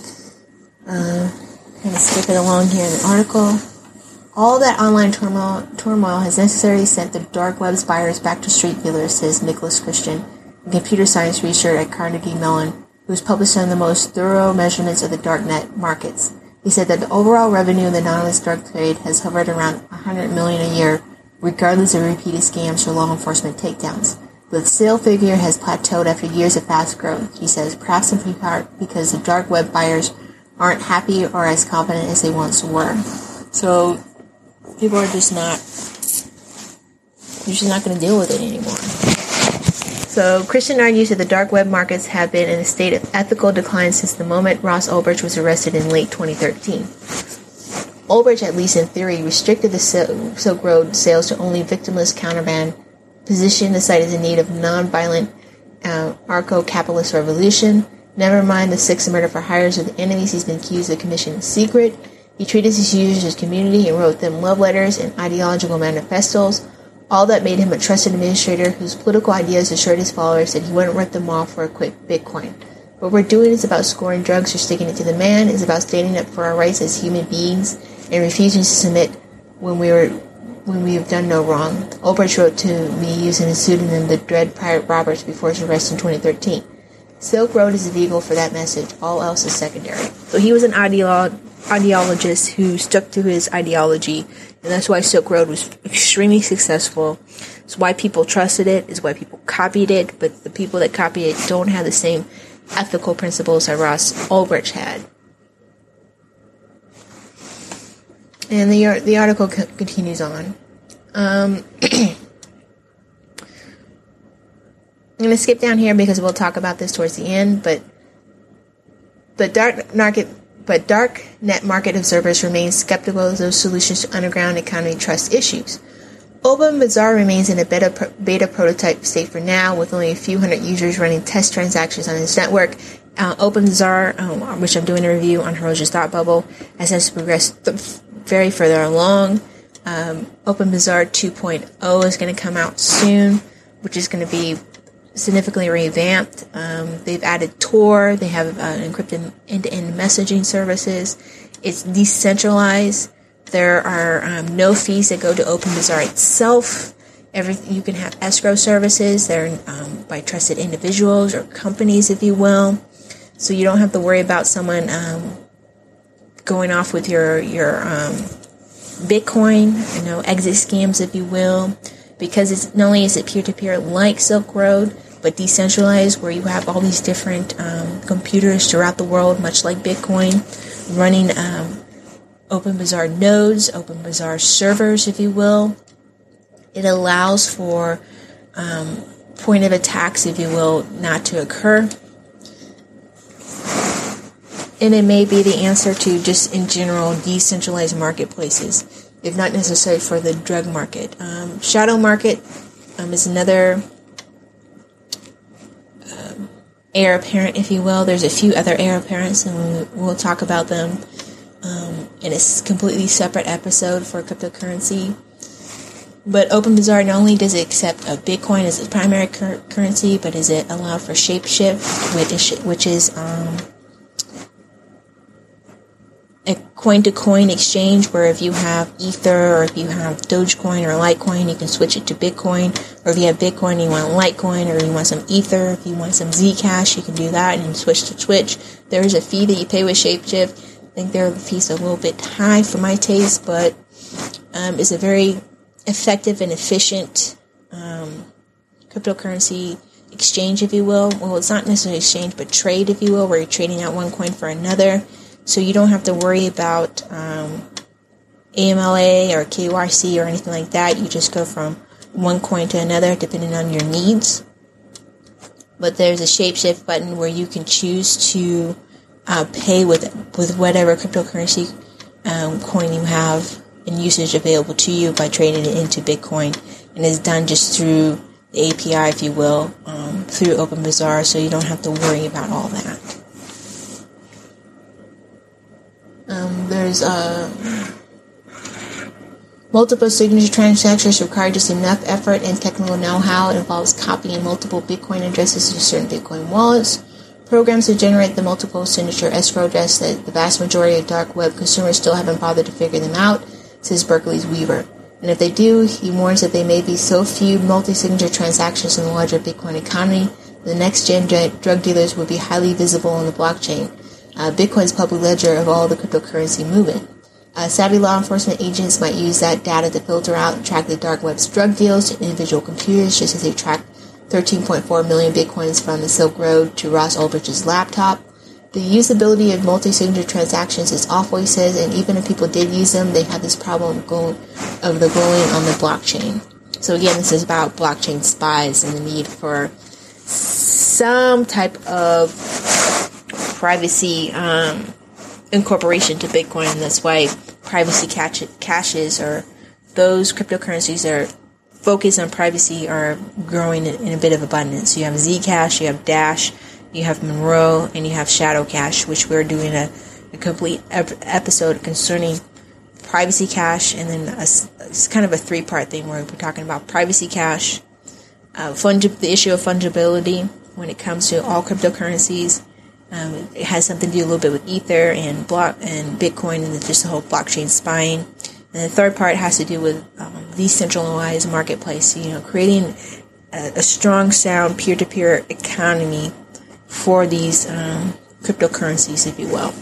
Uh, kind of skipping along here in the article. All that online turmoil, turmoil has necessarily sent the dark web's buyers back to street dealers, says Nicholas Christian, a computer science researcher at Carnegie Mellon, who has published some of the most thorough measurements of the darknet markets. He said that the overall revenue of the anonymous drug trade has hovered around one hundred million dollars a year, regardless of repeated scams or law enforcement takedowns. But the sale figure has plateaued after years of fast growth, he says, perhaps in part because the dark web buyers aren't happy or as confident as they once were. So people are just not, you're just not going to deal with it anymore. So Christian argues that the dark web markets have been in a state of ethical decline since the moment Ross Ulbricht was arrested in late twenty thirteen. Ulbricht, at least in theory, restricted the Silk Road sales to only victimless contraband, positioned the site as in need of non-violent uh, arco-capitalist revolution. Never mind the six murder for hires of the enemies he's been accused of commission in secret. He treated his users as community and wrote them love letters and ideological manifestos. All that made him a trusted administrator whose political ideas assured his followers that he wouldn't rip them off for a quick Bitcoin. What we're doing is about scoring drugs or sticking it to the man, is about standing up for our rights as human beings and refusing to submit when we were when we have done no wrong. Ulbricht wrote to me using his pseudonym the Dread Pirate Roberts before his arrest in twenty thirteen. Silk Road is a vehicle for that message. All else is secondary. So he was an ideolo- ideologist who stuck to his ideology, and that's why Silk Road was extremely successful. It's why people trusted it. It's why people copied it. But the people that copy it don't have the same ethical principles that Ross Ulbricht had. And the the article c- continues on. Um, I'm going to skip down here because we'll talk about this towards the end. But but dark market. But dark net market observers remain skeptical of those solutions to underground economy trust issues. OpenBazaar remains in a beta, beta prototype state for now, with only a few hundred users running test transactions on its network. Uh, OpenBazaar, um, which I'm doing a review on Hiroshi's Thought Bubble, has since progressed th- very further along. Um, OpenBazaar two point oh is going to come out soon, which is going to be significantly revamped. Um, they've added Tor. They have uh, encrypted end-to-end messaging services. It's decentralized. There are um, no fees that go to OpenBazaar itself. Everything, you can have escrow services. They're um, by trusted individuals or companies, if you will. So you don't have to worry about someone um, going off with your your um, Bitcoin, you know, exit scams, if you will, because it's not only is it peer-to-peer like Silk Road, but decentralized, where you have all these different um, computers throughout the world, much like Bitcoin, running um, OpenBazaar nodes, OpenBazaar servers, if you will. It allows for um, point of attacks, if you will, not to occur. And it may be the answer to just in general decentralized marketplaces, if not necessarily for the drug market. Um, shadow market um, is another um, heir apparent, if you will. There's a few other heir apparents, and we'll, we'll talk about them um, in a completely separate episode for cryptocurrency. But OpenBazaar not only does it accept a Bitcoin as its primary cur- currency, but is it allowed for Shapeshift, which is, which is um, a coin-to-coin exchange, where if you have Ether or if you have Dogecoin or Litecoin, you can switch it to Bitcoin. Or if you have Bitcoin and you want Litecoin, or you want some Ether, if you want some Zcash, you can do that and switch to Twitch. There is a fee that you pay with Shapeshift. I think their fees are a little bit high for my taste, but um, it's a very effective and efficient um, cryptocurrency exchange, if you will. Well, it's not necessarily exchange, but trade, if you will, where you're trading out one coin for another. So you don't have to worry about um, A M L A or K Y C or anything like that. You just go from one coin to another depending on your needs. But there's a Shapeshift button where you can choose to uh, pay with with whatever cryptocurrency um, coin you have and usage available to you by trading it into Bitcoin. And it's done just through the A P I, if you will, um, through OpenBazaar, so you don't have to worry about all that. Um, there's uh, multiple signature transactions require just enough effort and technical know-how. It involves copying multiple Bitcoin addresses to certain Bitcoin wallets. Programs to generate the multiple signature escrow address that the vast majority of dark web consumers still haven't bothered to figure them out, says Berkeley's Weaver. And if they do, he warns that there may be so few multi-signature transactions in the larger Bitcoin economy that the next-gen drug dealers will be highly visible on the blockchain. Uh, Bitcoin's public ledger of all the cryptocurrency movement. Uh, savvy law enforcement agents might use that data to filter out and track the dark web's drug deals to individual computers, just as they tracked thirteen point four million Bitcoins from the Silk Road to Ross Ulbricht's laptop. The usability of multi-signature transactions is awful, he says, and even if people did use them, they have this problem going, of the going on the blockchain. So again, this is about blockchain spies and the need for some type of privacy um, incorporation to Bitcoin, and that's why privacy cache- caches or those cryptocurrencies that are focused on privacy are growing in, in a bit of abundance. You have Zcash, you have Dash, you have Monero, and you have Shadow Cash, which we're doing a, a complete ep- episode concerning Privacy Cash, and then a, it's kind of a three-part thing where we're talking about Privacy Cash, uh, fungi- the issue of fungibility when it comes to all cryptocurrencies. Um, it has something to do a little bit with Ether and block and Bitcoin, and just the whole blockchain spying. And the third part has to do with um, decentralized marketplace. You know, creating a, a strong, sound peer-to-peer economy for these um, cryptocurrencies, if you will.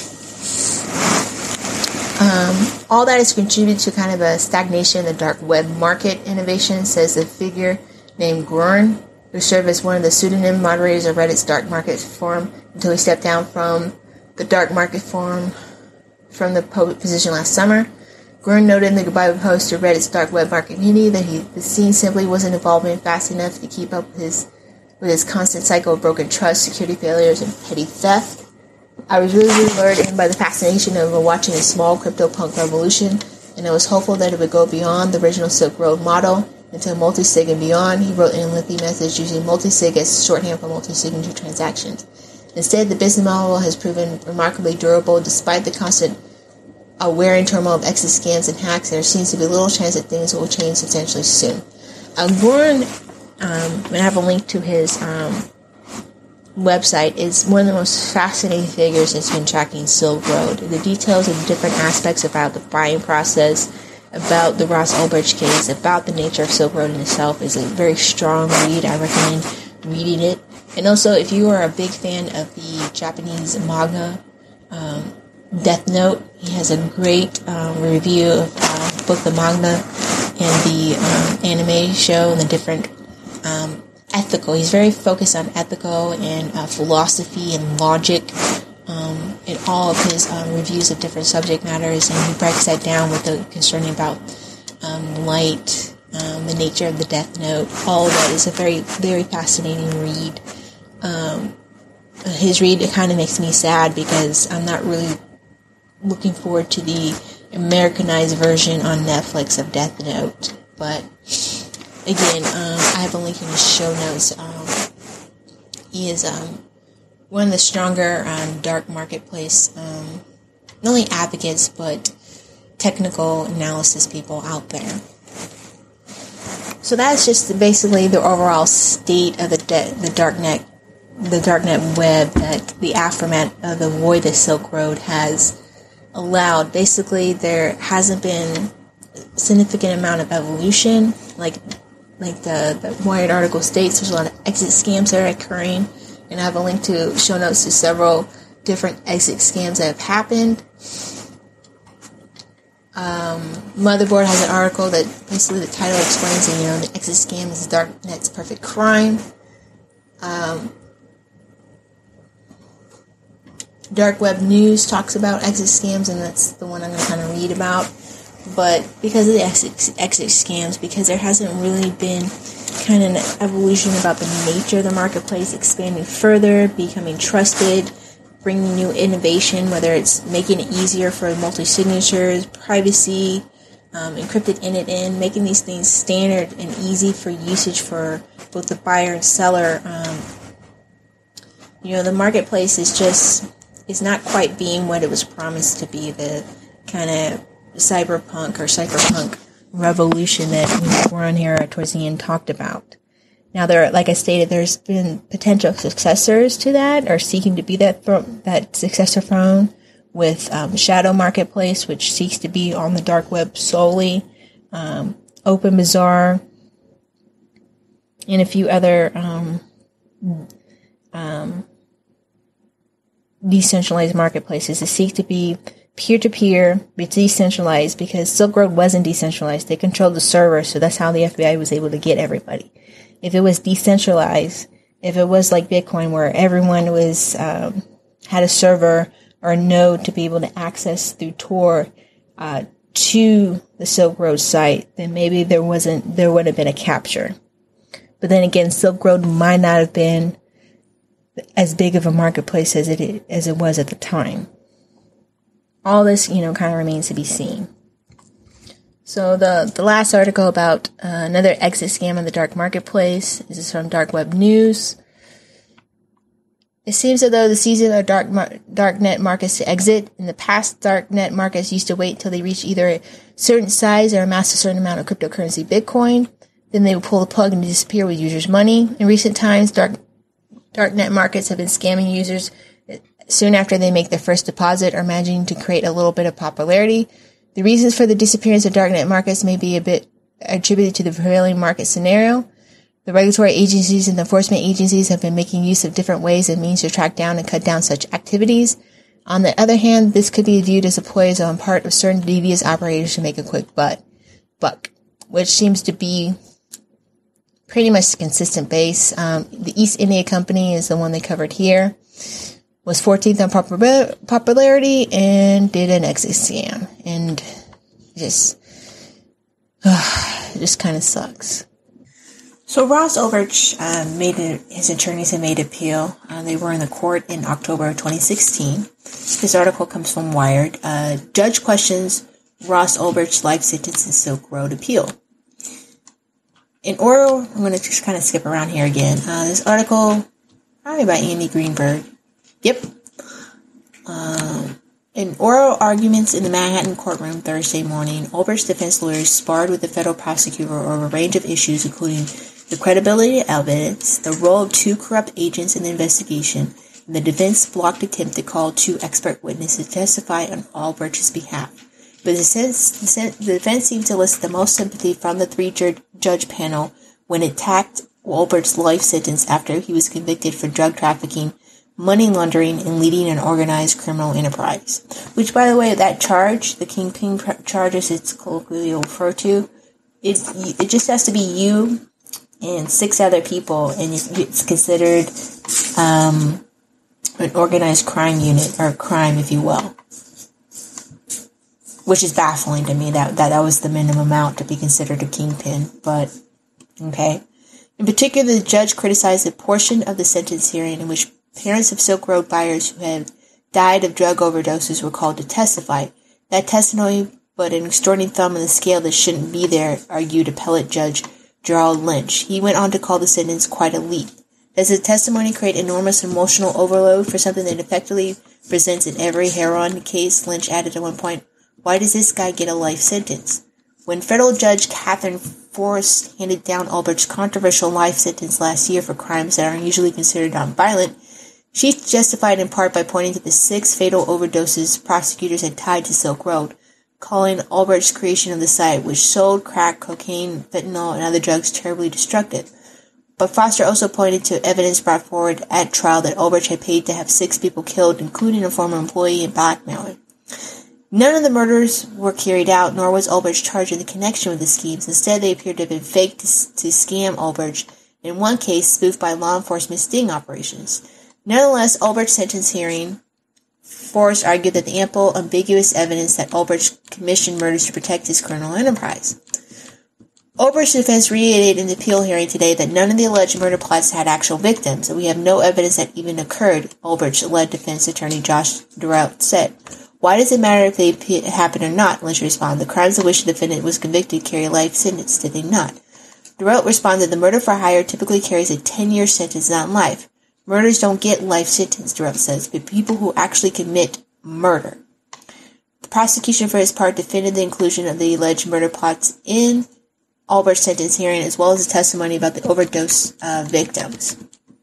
Um, all that has contributed to kind of a stagnation in the dark web market innovation, says the figure named Gruen, who served as one of the pseudonym moderators of Reddit's dark market forum until he stepped down from the dark market forum from the position last summer. Gruen noted in the goodbye post to Reddit's dark web market community that he, the scene simply wasn't evolving fast enough to keep up with his, with his constant cycle of broken trust, security failures, and petty theft. I was really, really lured in by the fascination of watching a small crypto-punk revolution, and I was hopeful that it would go beyond the original Silk Road model into multi-sig and beyond. He wrote in a lengthy message using multi-sig as shorthand for multi-signature transactions. Instead, the business model has proven remarkably durable despite the constant uh, wearing turmoil of exit scams and hacks. There seems to be little chance that things will change substantially soon. Uh, Gruen um, and I have a link to his um, website, is one of the most fascinating figures that's been tracking Silk Road. The details of the different aspects about the buying process, about the Ross Ulbricht case, about the nature of Silk Road in itself is a very strong read. I recommend reading it. And also, if you are a big fan of the Japanese manga um, Death Note, he has a great um, review of uh, both the manga and the um, anime show and the different um, ethical. He's very focused on ethical and uh, philosophy and logic um, in all of his um, reviews of different subject matters, and he breaks that down with the concerning about um, light, um, the nature of the Death Note. All of that is a very, very fascinating read. Um, his read, it kind of makes me sad because I'm not really looking forward to the Americanized version on Netflix of Death Note, but again, um, I have a link in the show notes. Um, he is um, one of the stronger um, dark marketplace, um, not only advocates, but technical analysis people out there. So that's just basically the overall state of the de- the darknet, the darknet web that the aftermath of the void of Silk Road has allowed. Basically, there hasn't been a significant amount of evolution, like like the, the Wired article states. There's a lot of exit scams that are occurring, and I have a link to show notes to several different exit scams that have happened. Um, Motherboard has an article that basically the title explains that, you know, the exit scam is the darknet's perfect crime. Um, Dark Web News talks about exit scams, and that's the one I'm going to kind of read about. But because of the exit, exit scams, because there hasn't really been kind of an evolution about the nature of the marketplace, expanding further, becoming trusted, bringing new innovation, whether it's making it easier for multi-signatures, privacy, um, encrypted in and in, making these things standard and easy for usage for both the buyer and seller. Um, you know, the marketplace is just, is not quite being what it was promised to be, the kind of cyberpunk or cypherpunk revolution that Warren here towards the end talked about. Now, there, like I stated, there's been potential successors to that, or seeking to be that thro- that successor throne, with um, Shadow Marketplace, which seeks to be on the dark web solely, um, Open Bazaar, and a few other um, um, decentralized marketplaces that seek to be peer-to-peer, but decentralized, because Silk Road wasn't decentralized. They controlled the server, so that's how the F B I was able to get everybody. If it was decentralized, if it was like Bitcoin, where everyone was um, had a server or a node to be able to access through Tor uh, to the Silk Road site, then maybe there wasn't there would have been a capture. But then again, Silk Road might not have been as big of a marketplace as it as it was at the time. All this, you know, kind of remains to be seen. So the, the last article about uh, another exit scam in the dark marketplace. This is from Dark Web News. It seems as though the season of dark mar- darknet markets to exit. In the past, darknet markets used to wait till they reached either a certain size or amassed a certain amount of cryptocurrency Bitcoin. Then they would pull the plug and disappear with users' money. In recent times, dark darknet markets have been scamming users soon after they make their first deposit, or managing to create a little bit of popularity. The reasons for the disappearance of darknet markets may be a bit attributed to the prevailing market scenario. The regulatory agencies and the enforcement agencies have been making use of different ways and means to track down and cut down such activities. On the other hand, this could be viewed as a ploy on part of certain devious operators to make a quick butt, buck, which seems to be pretty much the consistent base. Um, the East India Company is the one they covered here. Was fourteenth on popularity and did an exit scam, and just uh, it just kind of sucks. So Ross Ulbricht uh, made a, his attorneys had made appeal. Uh, they were in the court in October of twenty sixteen. This article comes from Wired. Uh, Judge questions Ross Ulbricht's life sentence in Silk Road appeal. In oral, I'm going to just kind of skip around here again. Uh, this article, probably by Andy Greenberg. Yep. Um, in oral arguments in the Manhattan courtroom Thursday morning, Ulbricht's defense lawyers sparred with the federal prosecutor over a range of issues, including the credibility of evidence, the role of two corrupt agents in the investigation, and the defense blocked attempt to call two expert witnesses to testify on Albrich's behalf. But the defense, the defense seemed to elicit the most sympathy from the three-judge panel when it attacked Albrich's life sentence after he was convicted for drug trafficking, money laundering, and leading an organized criminal enterprise. Which, by the way, that charge, the Kingpin charges it's colloquially referred to, it, it just has to be you and six other people, and it's considered um, an organized crime unit, or crime, if you will. Which is baffling to me, that, that that was the minimum amount to be considered a kingpin, but, okay. In particular, the judge criticized a portion of the sentence hearing in which parents of Silk Road buyers who had died of drug overdoses were called to testify. That testimony, but an extorting thumb on the scale that shouldn't be there, argued appellate judge Gerald Lynch. He went on to call the sentence quite a leap. Does the testimony create enormous emotional overload for something that effectively presents in every Heron case? Lynch added at one point, why does this guy get a life sentence? When federal judge Catherine Forrest handed down Albrich's controversial life sentence last year for crimes that are usually considered nonviolent, she justified in part by pointing to the six fatal overdoses prosecutors had tied to Silk Road, calling Albrich's creation of the site, which sold crack, cocaine, fentanyl, and other drugs, terribly destructive. But Foster also pointed to evidence brought forward at trial that Albrich had paid to have six people killed, including a former employee and blackmailer. None of the murders were carried out, nor was Albrich charged in the connection with the schemes. Instead, they appeared to have been faked to, to scam Albrich, in one case spoofed by law enforcement sting operations. Nonetheless, Albrich's sentence hearing, Forrest argued that the ample, ambiguous evidence that Albrich commissioned murders to protect his criminal enterprise. Albrich's defense reiterated in the appeal hearing today that none of the alleged murder plots had actual victims, and we have no evidence that even occurred, Albrich-led defense attorney Josh Durrell said. Why does it matter if they happen or not? Lynch responded. The crimes of which the defendant was convicted carry a life sentence, did they not? Durrell responded, the murder for hire typically carries a ten-year sentence, not life. Murders don't get life sentence, Durrell says, but people who actually commit murder. The prosecution, for his part, defended the inclusion of the alleged murder plots in Albrich's sentence hearing, as well as the testimony about the overdose uh, victims.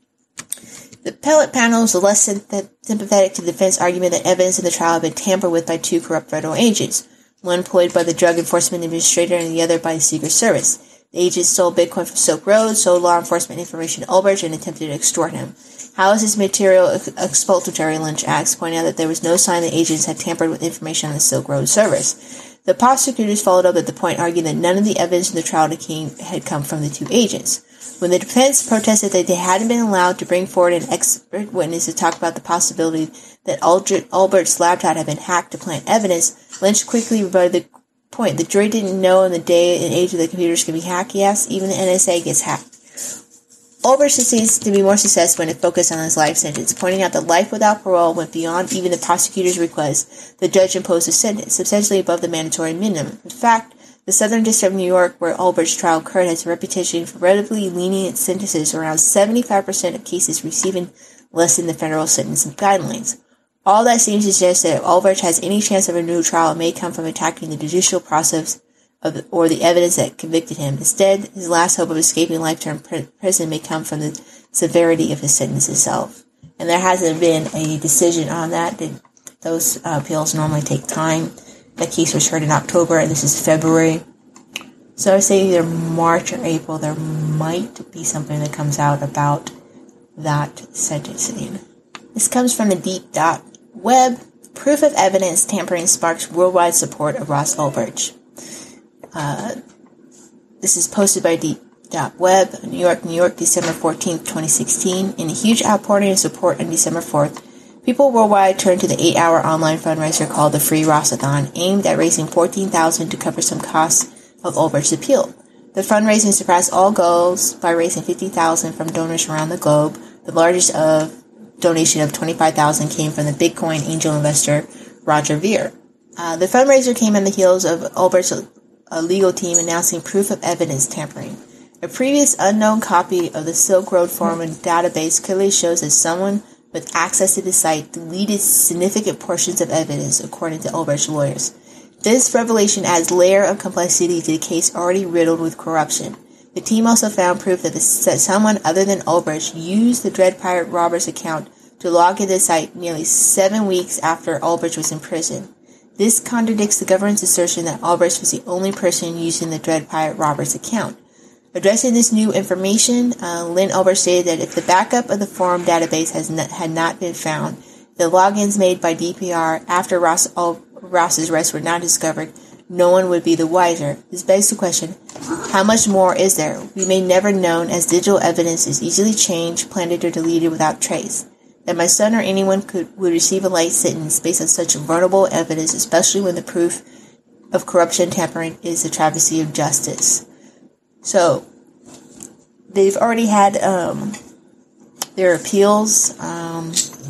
The appellate panel is less sympathetic to the defense argument that evidence in the trial had been tampered with by two corrupt federal agents, one employed by the Drug Enforcement Administrator and the other by the Secret Service. The agents stole Bitcoin from Silk Road, sold law enforcement information to Albrich, and attempted to extort him. How is this material exculpatory? Lynch asked, pointing out that there was no sign that agents had tampered with information on the Silk Road servers. The prosecutors followed up at the point, arguing that none of the evidence in the trial had come from the two agents. When the defense protested that they hadn't been allowed to bring forward an expert witness to talk about the possibility that Albrich's laptop had been hacked to plant evidence, Lynch quickly rebutted the point. The jury didn't know in the day and age of the computers could be hacked. Yes, even the N S A gets hacked. Albrich succeeds to be more successful when it focused on his life sentence, pointing out that life without parole went beyond even the prosecutor's request. The judge imposed a sentence, substantially above the mandatory minimum. In fact, the Southern District of New York, where Albrich's trial occurred, has a reputation for relatively lenient sentences, around seventy-five percent of cases receiving less than the federal sentencing guidelines. All that seems to suggest that if Albrich has any chance of a new trial, it may come from attacking the judicial process of, or the evidence that convicted him. Instead, his last hope of escaping life-term pr- prison may come from the severity of his sentence itself. And there hasn't been a decision on that. Those uh, appeals normally take time. That case was heard in October, and this is February. So I would say either March or April, there might be something that comes out about that sentencing. This comes from the deep dot web. Proof of evidence tampering sparks worldwide support of Ross Ulbricht. Uh, this is posted by deep dot web, New York, New York, December fourteenth, twenty sixteen. In a huge outpouring of support on December fourth, people worldwide turned to the eight-hour online fundraiser called the Free Rossathon, aimed at raising fourteen thousand dollars to cover some costs of Ulbricht's appeal. The fundraising surpassed all goals by raising fifty thousand dollars from donors around the globe. The largest of donation of twenty-five thousand dollars came from the Bitcoin angel investor Roger Ver. Uh, the fundraiser came on the heels of Ulbricht's a legal team announcing proof of evidence tampering. A previous unknown copy of the Silk Road Forum database clearly shows that someone with access to the site deleted significant portions of evidence, according to Ulbricht's lawyers. This revelation adds a layer of complexity to the case already riddled with corruption. The team also found proof that, the, that someone other than Ulbricht used the Dread Pirate Roberts account to log into the site nearly seven weeks after Ulbricht was in prison. This contradicts the government's assertion that Ulbricht was the only person using the Dread Pirate Roberts account. Addressing this new information, uh, Lynn Ulbricht stated that if the backup of the forum database has not, had not been found, the logins made by D P R after Ross, Ul- Ross's arrest were not discovered, no one would be the wiser. This begs the question, how much more is there? We may never know, as digital evidence is easily changed, planted, or deleted without trace. That my son or anyone could would receive a light sentence based on such vulnerable evidence, especially when the proof of corruption and tampering is a travesty of justice. So, they've already had um, their appeals. Um,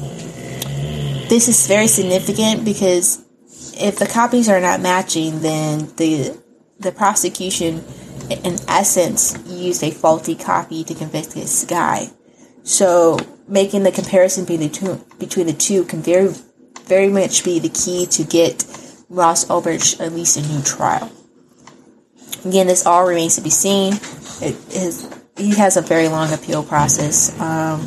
this is very significant because if the copies are not matching, then the the prosecution, in essence, used a faulty copy to convict this guy. So, making the comparison between the two, between the two can very, very much be the key to get Ross Ulbricht at least a new trial. Again, this all remains to be seen. It is, he has a very long appeal process. Um,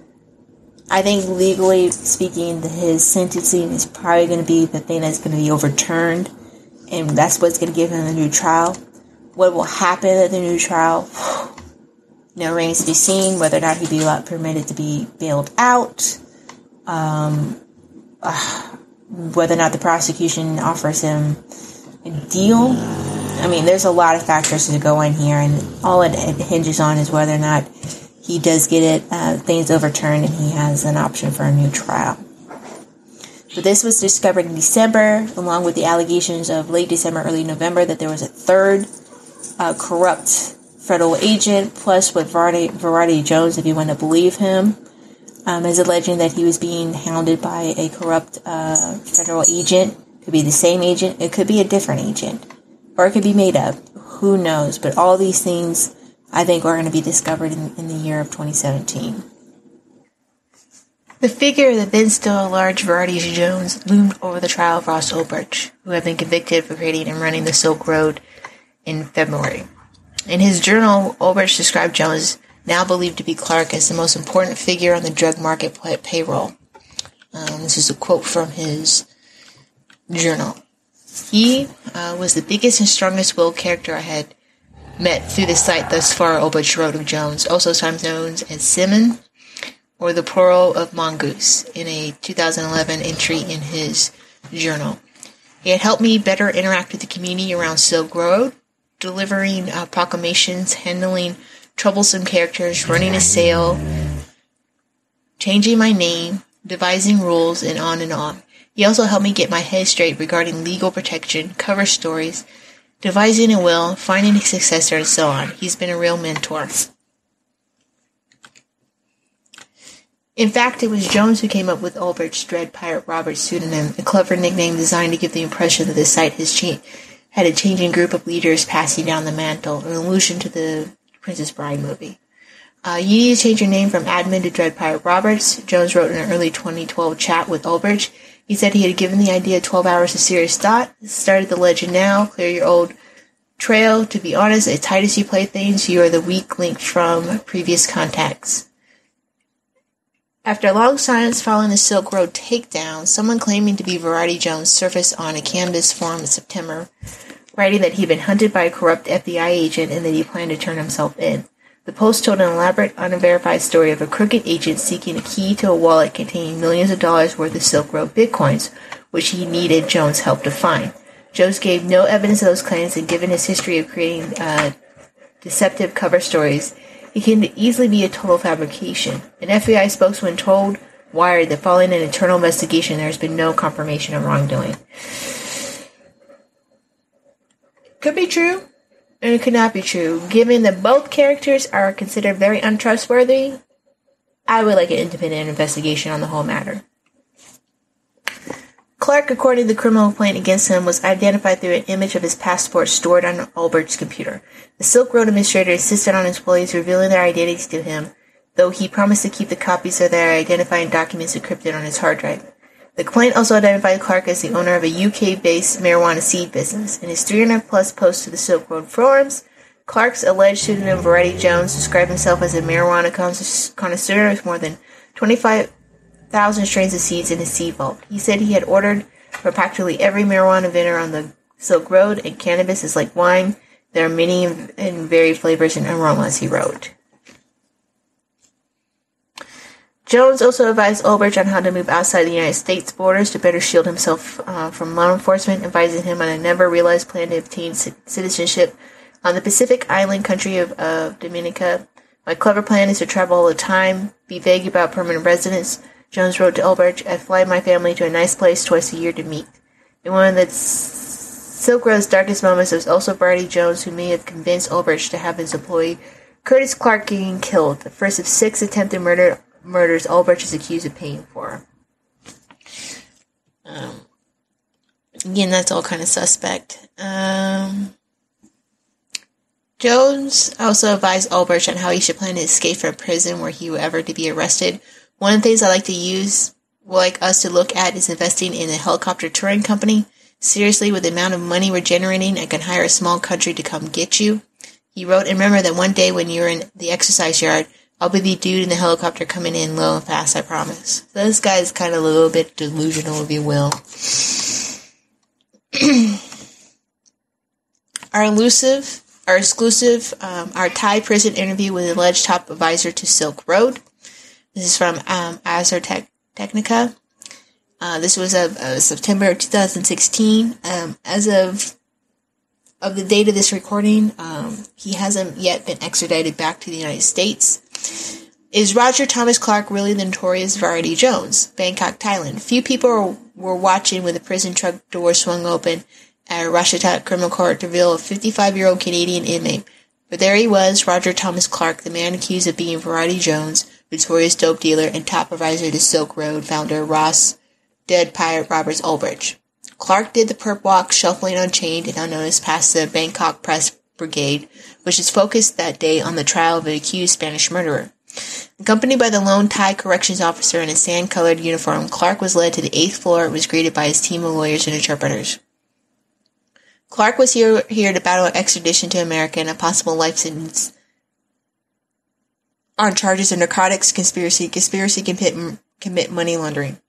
I think legally speaking, his sentencing is probably going to be the thing that's going to be overturned, and that's what's going to give him a new trial. What will happen at the new trial, you know, remains to be seen. Whether or not he'll be allowed, permitted to be bailed out, um, uh, whether or not the prosecution offers him a deal. I mean, there's a lot of factors to go in here, and all it, it hinges on is whether or not he does get it, uh, things overturned, and he has an option for a new trial. So this was discovered in December, along with the allegations of late December, early November, that there was a third uh, corrupt federal agent, plus what Varady, Varady Jones, if you want to believe him, um, is alleging that he was being hounded by a corrupt uh, federal agent. Could be the same agent, it could be a different agent, or it could be made up. Who knows? But all these things, I think, are going to be discovered in, in the year of twenty seventeen. The figure that then still large Varady Jones loomed over the trial of Ross Ulbricht, who had been convicted for creating and running the Silk Road in February. In his journal, Ulbricht described Jones, now believed to be Clark, as the most important figure on the drug market pay- payroll. Um, this is a quote from his journal. He uh, was the biggest and strongest-willed character I had met through the site thus far, Ulbricht wrote of Jones, also sometimes known as Simon, or the plural of mongoose, in a two thousand eleven entry in his journal. He had helped me better interact with the community around Silk Road, delivering uh, proclamations, handling troublesome characters, running a sale, changing my name, devising rules, and on and on. He also helped me get my head straight regarding legal protection, cover stories, devising a will, finding a successor, and so on. He's been a real mentor. In fact, it was Jones who came up with Ulbricht's Dread Pirate Roberts pseudonym, a clever nickname designed to give the impression that the site has cha- had a changing group of leaders passing down the mantle, an allusion to the Princess Bride movie. Uh, you need to change your name from admin to Dread Pirate Roberts, Jones wrote in an early twenty twelve chat with Ulbricht. He said he had given the idea twelve hours of serious thought, started the legend now, clear your old trail. To be honest, as tight as you play things, you are the weak link from previous contacts. After a long silence following the Silk Road takedown, someone claiming to be Varady Jones surfaced on a Canvas forum in September, writing that he'd been hunted by a corrupt F B I agent and that he planned to turn himself in. The post told an elaborate, unverified story of a crooked agent seeking a key to a wallet containing millions of dollars worth of Silk Road bitcoins, which he needed Jones' help to find. Jones gave no evidence of those claims, and given his history of creating uh, deceptive cover stories, it can easily be a total fabrication. An F B I spokesman told Wired that following an internal investigation, there has been no confirmation of wrongdoing. Could be true, and it could not be true. Given that both characters are considered very untrustworthy, I would like an independent investigation on the whole matter. Clark, according to the criminal complaint against him, was identified through an image of his passport stored on Ulbricht's computer. The Silk Road administrator insisted on employees revealing their identities to him, though he promised to keep the copies of their identifying documents encrypted on his hard drive. The complaint also identified Clark as the owner of a U K-based marijuana seed business. In his three hundred plus posts to the Silk Road forums, Clark's alleged pseudonym Variety Jones described himself as a marijuana connoisseur with more than twenty-five thousand strains of seeds in his seed vault. He said he had ordered from practically every marijuana vendor on the Silk Road, and cannabis is like wine. There are many and varied flavors and aromas, he wrote. Jones also advised Ulbricht on how to move outside the United States borders to better shield himself uh, from law enforcement, advising him on a never-realized plan to obtain c- citizenship on the Pacific island country of, of Dominica. My clever plan is to travel all the time, be vague about permanent residence. Jones wrote to Ulbricht, I fly my family to a nice place twice a year to meet. In one of the Silk Road's darkest moments, it was also Variety Jones who may have convinced Ulbricht to have his employee Curtis Clark getting killed, the first of six attempted murder murders Ulbricht is accused of paying for. Um, again, that's all kind of suspect. Um, Jones also advised Ulbricht on how he should plan to escape from prison were he ever to be arrested. One of the things I like to use, like us to look at, is investing in a helicopter touring company. Seriously, with the amount of money we're generating, I can hire a small country to come get you. He wrote, and remember that one day when you're in the exercise yard, I'll be the dude in the helicopter coming in low and fast, I promise. So this guy is kind of a little bit delusional, if you will. Our elusive, our exclusive, um, our Thai prison interview with the alleged top advisor to Silk Road. This is from um, Azure Tech- Technica. Uh, this was of uh, September twenty sixteen. Um, as of of the date of this recording, um, he hasn't yet been extradited back to the United States. Is Roger Thomas Clark really the notorious Variety Jones? Bangkok, Thailand. Few people were watching when the prison truck door swung open at Rashtatak Criminal Court to reveal a fifty-five-year-old Canadian inmate. But there he was, Roger Thomas Clark, the man accused of being Variety Jones, notorious dope dealer and top advisor to Silk Road founder Ross Dead Pirate Roberts Ulbricht. Clark did the perp walk, shuffling unchained and unnoticed past the Bangkok Press Brigade, which is focused that day on the trial of an accused Spanish murderer. Accompanied by the lone Thai corrections officer in a sand-colored uniform, Clark was led to the eighth floor and was greeted by his team of lawyers and interpreters. Clark was here, here to battle extradition to America and a possible life sentence on charges of narcotics, conspiracy, conspiracy to commit, commit money laundering.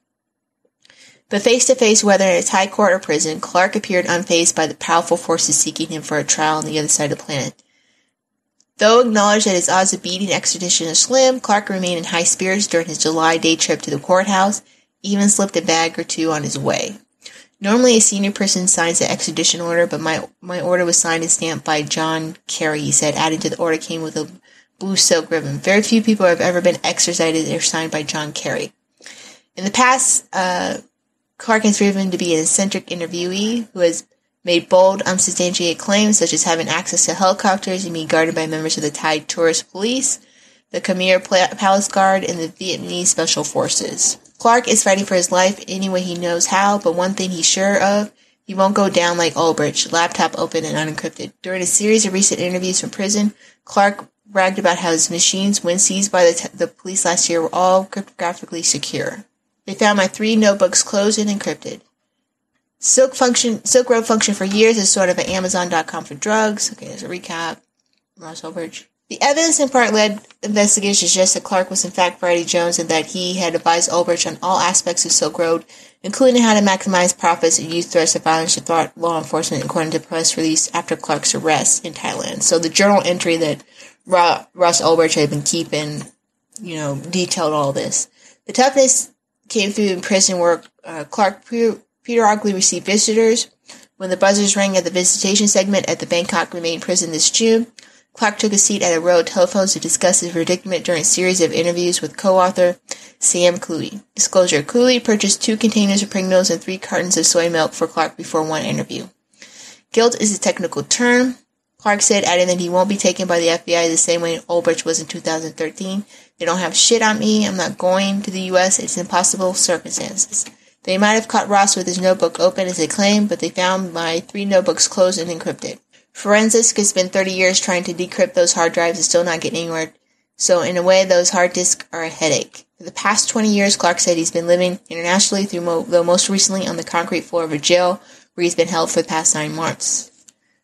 But face-to-face, whether in a Thai court or prison, Clark appeared unfazed by the powerful forces seeking him for a trial on the other side of the planet. Though acknowledged that his odds of beating extradition are slim, Clark remained in high spirits during his July day trip to the courthouse, even slipped a bag or two on his way. Normally a senior person signs the extradition order, but my, my order was signed and stamped by John Kerry, he said, adding to the order came with a blue silk ribbon. Very few people have ever been extradited or signed by John Kerry. In the past, uh, Clark has proven to be an eccentric interviewee who has made bold, unsubstantiated claims such as having access to helicopters and being guarded by members of the Thai Tourist Police, the Khmer Palace Guard, and the Vietnamese Special Forces. Clark is fighting for his life any way he knows how, but one thing he's sure of, he won't go down like Ulbricht, laptop open and unencrypted. During a series of recent interviews from prison, Clark bragged about how his machines, when seized by the, t- the police last year, were all cryptographically secure. They found my three notebooks closed and encrypted. Silk function, Silk Road functioned for years as sort of an Amazon dot com for drugs. Okay, there's a recap. Ross Ulbricht. The evidence in part led investigators to suggest that Clark was in fact Variety Jones and that he had advised Ulbricht on all aspects of Silk Road, including how to maximize profits and use threats of violence to thwart law enforcement, according to press release after Clark's arrest in Thailand. So the journal entry that Ra- Ross Ulbricht had been keeping, you know, detailed all this. The toughness came through in prison where uh, Clark pre- periodically received visitors. When the buzzers rang at the visitation segment at the Bangkok Remain prison this June, Clark took a seat at a row of telephones to discuss his predicament during a series of interviews with co-author Sam Cooley. Disclosure: Cooley purchased two containers of Pringles and three cartons of soy milk for Clark before one interview. Guilt is a technical term, Clark said, adding that he won't be taken by the F B I the same way Ulbricht was in two thousand thirteen. They don't have shit on me. I'm not going to the U S. It's impossible circumstances. They might have caught Ross with his notebook open as they claimed, but they found my three notebooks closed and encrypted. Forensics has spent thirty years trying to decrypt those hard drives and still not getting anywhere. So in a way, those hard disks are a headache. For the past twenty years, Clark said he's been living internationally, through mo- though most recently on the concrete floor of a jail where he's been held for the past nine months.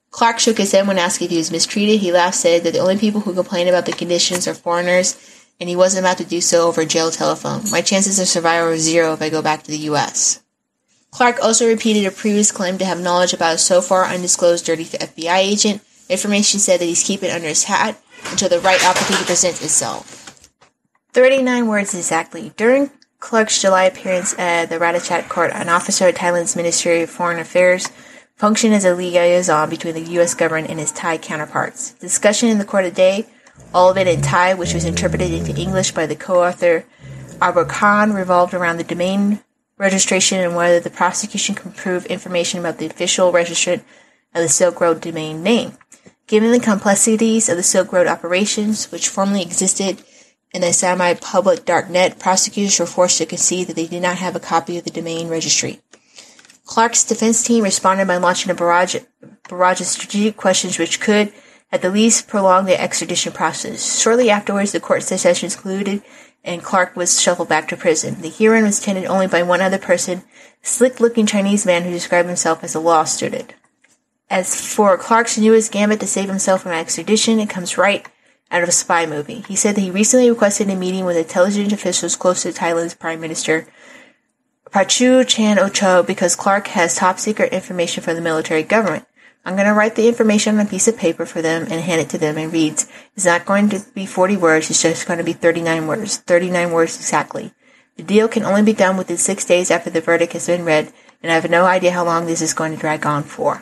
Clark shook his head when asked if he was mistreated. He laughed, said that the only people who complain about the conditions are foreigners, and he wasn't about to do so over a jail telephone. My chances of survival are zero if I go back to the U S Clark also repeated a previous claim to have knowledge about a so far undisclosed dirty F B I agent. Information said that he's keeping it under his hat until the right opportunity presents itself. thirty-nine words exactly. During Clark's July appearance at the Ratchaburi court, an officer at Thailand's Ministry of Foreign Affairs functioned as a liaison between the U S government and his Thai counterparts. The discussion in the court today, all of it in Thai, which was interpreted into English by the co-author Arbor Khan, revolved around the domain registration and whether the prosecution can prove information about the official registrant of the Silk Road domain name. Given the complexities of the Silk Road operations, which formerly existed in a semi-public darknet, prosecutors were forced to concede that they did not have a copy of the domain registry. Clark's defense team responded by launching a barrage, barrage of strategic questions which could, at the least, prolong the extradition process. Shortly afterwards, the court sessions concluded, and Clark was shuffled back to prison. The hearing was attended only by one other person, a slick-looking Chinese man who described himself as a law student. As for Clark's newest gambit to save himself from extradition, it comes right out of a spy movie. He said that he recently requested a meeting with intelligence officials close to Thailand's Prime Minister, Prayut Chan-o-cha, because Clark has top-secret information for the military government. I'm going to write the information on a piece of paper for them and hand it to them, and reads, it's not going to be forty words, it's just going to be thirty-nine words. thirty-nine words exactly. The deal can only be done within six days after the verdict has been read, and I have no idea how long this is going to drag on for.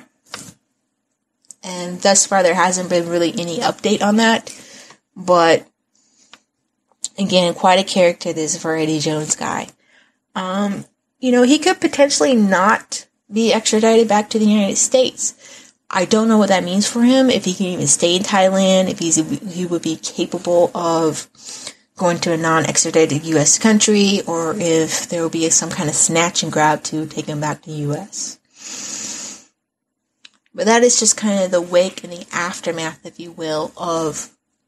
And thus far, there hasn't been really any update on that. But, again, quite a character, this Variety Jones guy. Um, you know, he could potentially not be extradited back to the United States. I don't know what that means for him, if he can even stay in Thailand, if he's he would be capable of going to a non-extradited U S country, or if there will be some kind of snatch and grab to take him back to the U S. But that is just kind of the wake and the aftermath, if you will, of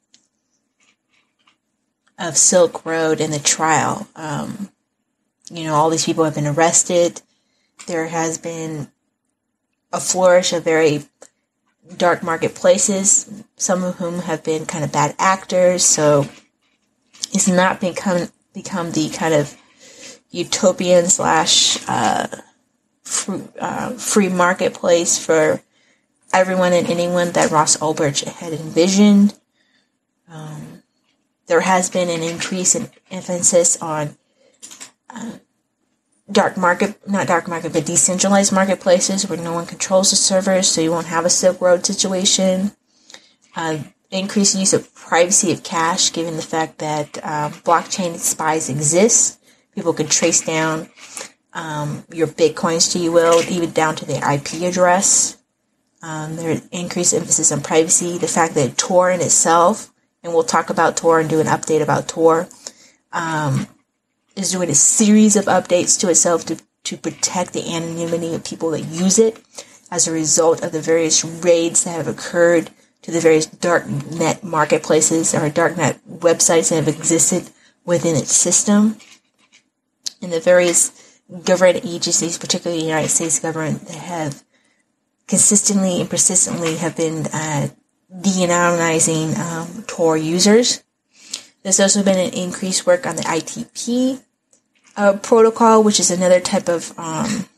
of Silk Road and the trial. Um, you know, all these people have been arrested. There has been a flourish of very dark marketplaces, some of whom have been kind of bad actors, so it's not become become the kind of utopian slash uh, free, uh, free marketplace for everyone and anyone that Ross Ulbricht had envisioned. Um, there has been an increase in emphasis on uh, dark market, not dark market, but decentralized marketplaces where no one controls the servers, so you won't have a Silk Road situation. Uh, increased use of privacy of cash, given the fact that uh, blockchain spies exist. People can trace down um, your bitcoins, to you will, even down to their I P address. Um, there's increased emphasis on privacy. The fact that Tor in itself, and we'll talk about Tor and do an update about Tor, um, is doing a series of updates to itself to, to protect the anonymity of people that use it as a result of the various raids that have occurred to the various darknet marketplaces or darknet websites that have existed within its system. And the various government agencies, particularly the United States government, that have consistently and persistently have been uh, de-anonymizing um, Tor users. There's also been an increased work on the I T P uh, protocol, which is another type of um,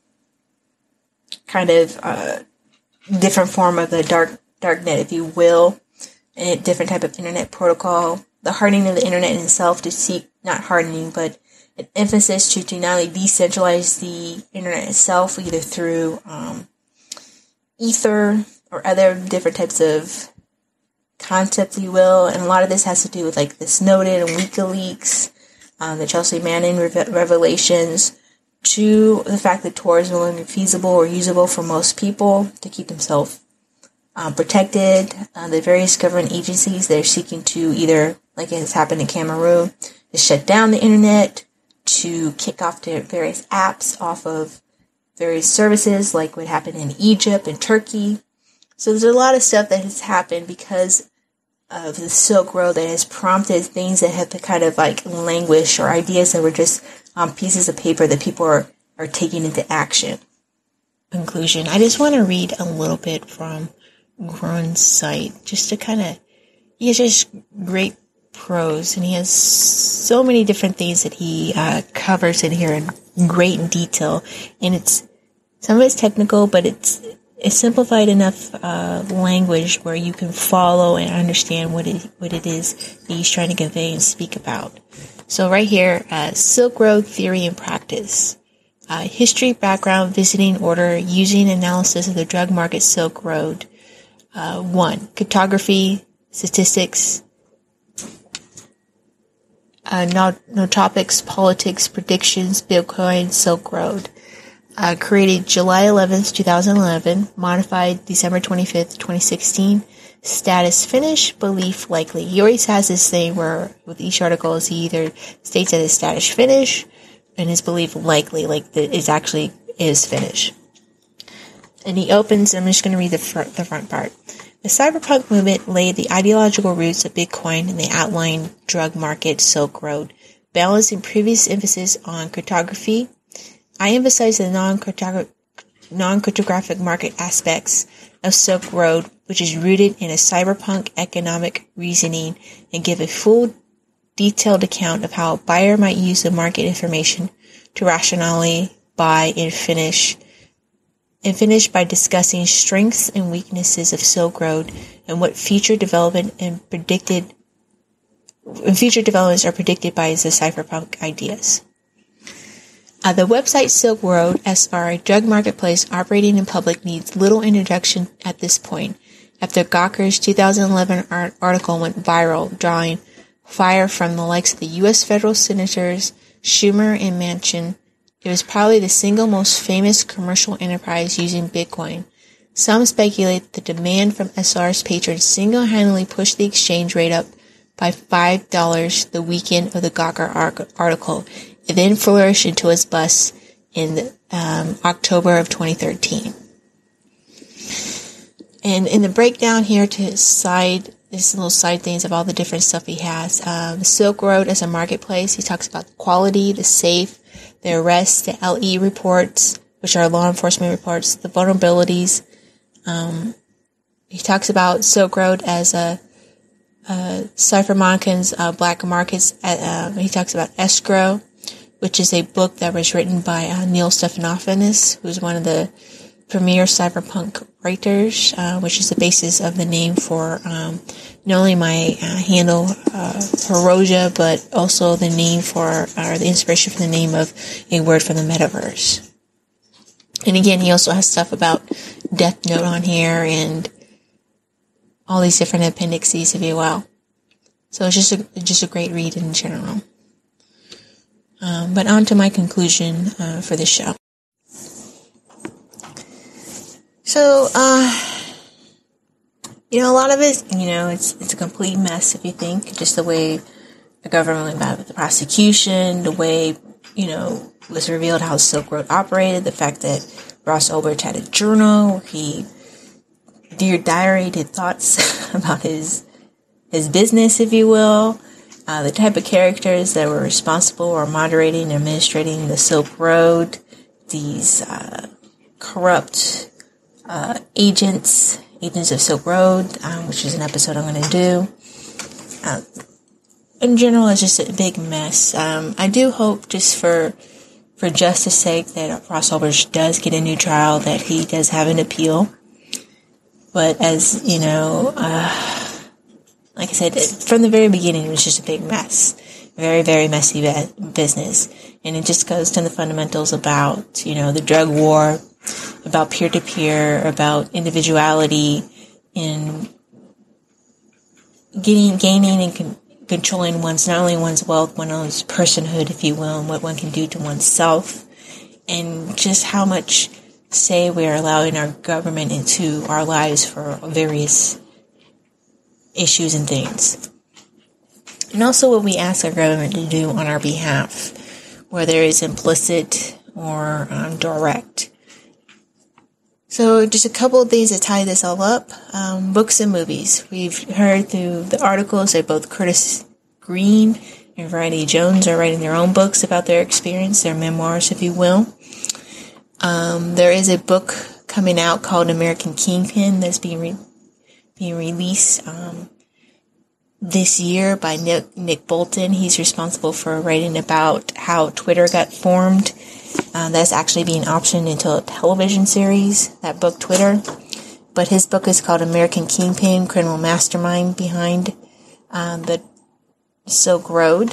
kind of uh, different form of the dark darknet, if you will, and a different type of internet protocol. The hardening of the internet in itself to seek, not hardening, but an emphasis to, to not only decentralize the internet itself, either through um, Ether or other different types of concepts, you will, and a lot of this has to do with like the Snowden and WikiLeaks, um, the Chelsea Manning re- revelations, to the fact that Tor is no longer feasible or usable for most people to keep themselves um, protected. Uh, the various government agencies, they're seeking to either, like it has happened in Cameroon, to shut down the internet, to kick off the various apps off of various services, like what happened in Egypt and Turkey. So there's a lot of stuff that has happened because of the Silk Road that has prompted things that have kind of like languish, or ideas that were just on pieces of paper that people are, are taking into action. Conclusion. I just want to read a little bit from grown site just to kind of, he has just great prose, and he has so many different things that he uh, covers in here in great detail, and it's, some of it's technical, but it's it's simplified enough uh, language where you can follow and understand what it what it is that he's trying to convey and speak about. So right here, uh, Silk Road Theory and Practice. Uh, history, background, visiting order, using analysis of the drug market Silk Road. Uh, one, cartography, statistics, uh, no, no topics, politics, predictions, Bitcoin, Silk Road. Uh, created July eleventh, twenty eleven, modified December twenty-fifth, twenty sixteen. Status finished, belief likely. He always has this thing where with each article he either states that his status finished and his belief likely, like that it actually is finished. And he opens, I'm just going to read the front, the front part. The cyberpunk movement laid the ideological roots of Bitcoin and the outlined drug market Silk Road, balancing previous emphasis on cartography. I emphasize the non-cartographic, non-cartographic market aspects of Silk Road, which is rooted in a cyberpunk economic reasoning, and give a full, detailed account of how a buyer might use the market information to rationally buy and finish, and finish by discussing strengths and weaknesses of Silk Road and what future development and predicted, future developments are predicted by the cyberpunk ideas. Uh, the website Silk Road S R, a drug marketplace operating in public, needs little introduction at this point, after Gawker's two thousand eleven art- article went viral, drawing fire from the likes of the U S federal senators Schumer and Manchin. It was probably the single most famous commercial enterprise using Bitcoin. Some speculate the demand from S R's patrons single-handedly pushed the exchange rate up by five dollars the weekend of the Gawker article. It then flourished into its bust in um, October of twenty thirteen. And in the breakdown here to side, there's little side things of all the different stuff he has. Um, Silk Road as a marketplace, he talks about the quality, the safe, the arrests, the L E reports, which are law enforcement reports, the vulnerabilities. Um, he talks about Silk Road as a uh, Cypher Monken's uh, black markets. Uh, he talks about escrow, which is a book that was written by uh, Neil Stephanopoulos, who's one of the premier cyberpunk writers, uh, which is the basis of the name for um, not only my uh, handle, uh, Hiroja, but also the name for, or the inspiration for the name of a word from the metaverse. And again, he also has stuff about Death Note on here and all these different appendices, if you will. So it's just a, just a great read in general. Um, but on to my conclusion uh, for this show. So, uh, you know, a lot of it, you know, it's it's a complete mess if you think, just the way the government went about with the prosecution, the way, you know, it was revealed how Silk Road operated, the fact that Ross Ulbricht had a journal where he, Dear Diary, did thoughts about his his business, if you will. Uh, the type of characters that were responsible or moderating and administrating the Silk Road, these uh, corrupt uh, agents, agents of Silk Road, um, which is an episode I'm going to do. Uh, in general, it's just a big mess. Um, I do hope, just for for justice sake, that Ross Ulbricht does get a new trial, that he does have an appeal. But as you know, uh, like I said, from the very beginning, it was just a big mess. Very, very messy business. And it just goes to the fundamentals about, you know, the drug war, about peer-to-peer, about individuality, and getting, gaining and con- controlling one's, not only one's wealth, one's personhood, if you will, and what one can do to oneself, and just how much say we are allowing our government into our lives for various issues and things. And also what we ask our government to do on our behalf, whether it's implicit or um, direct. So just a couple of things to tie this all up. Um, books and movies. We've heard through the articles that both Curtis Green and Variety Jones are writing their own books about their experience, their memoirs, if you will. Um, there is a book coming out called American Kingpin that's being re- being released um, this year by Nick, Nick Bolton. He's responsible for writing about how Twitter got formed. Uh, that's actually being optioned into a television series, that book, Twitter. But his book is called American Kingpin, Criminal Mastermind Behind um, the Silk Road.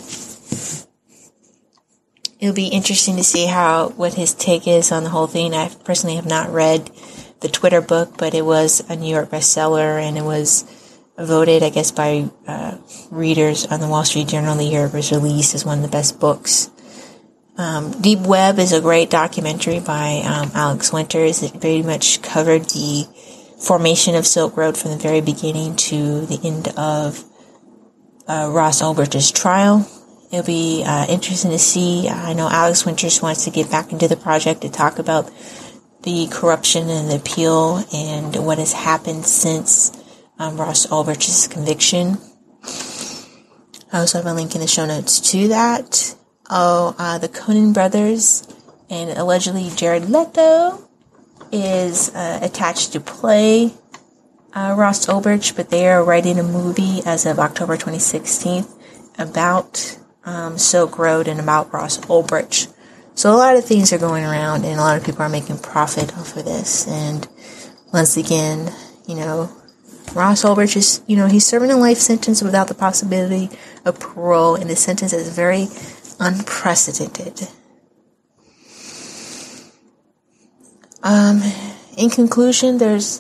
It'll be interesting to see how what his take is on the whole thing. I personally have not read the Twitter book, but it was a New York bestseller, and it was voted, I guess, by uh, readers on the Wall Street Journal the year it was released as one of the best books. Um, Deep Web is a great documentary by um, Alex Winters. It very much covered the formation of Silk Road from the very beginning to the end of uh, Ross Ulbricht's trial. It'll be uh, interesting to see. I know Alex Winters wants to get back into the project to talk about the corruption and the appeal and what has happened since um, Ross Ulbricht's conviction. I also have a link in the show notes to that. Oh, uh, the Coen brothers and allegedly Jared Leto is uh, attached to play uh, Ross Ulbricht, but they are writing a movie as of October twenty sixteen about um, Silk Road and about Ross Ulbricht. So a lot of things are going around, and a lot of people are making profit off of this. And once again, you know, Ross Ulbricht is, you know, he's serving a life sentence without the possibility of parole, and the sentence is very unprecedented. Um, in conclusion, there's,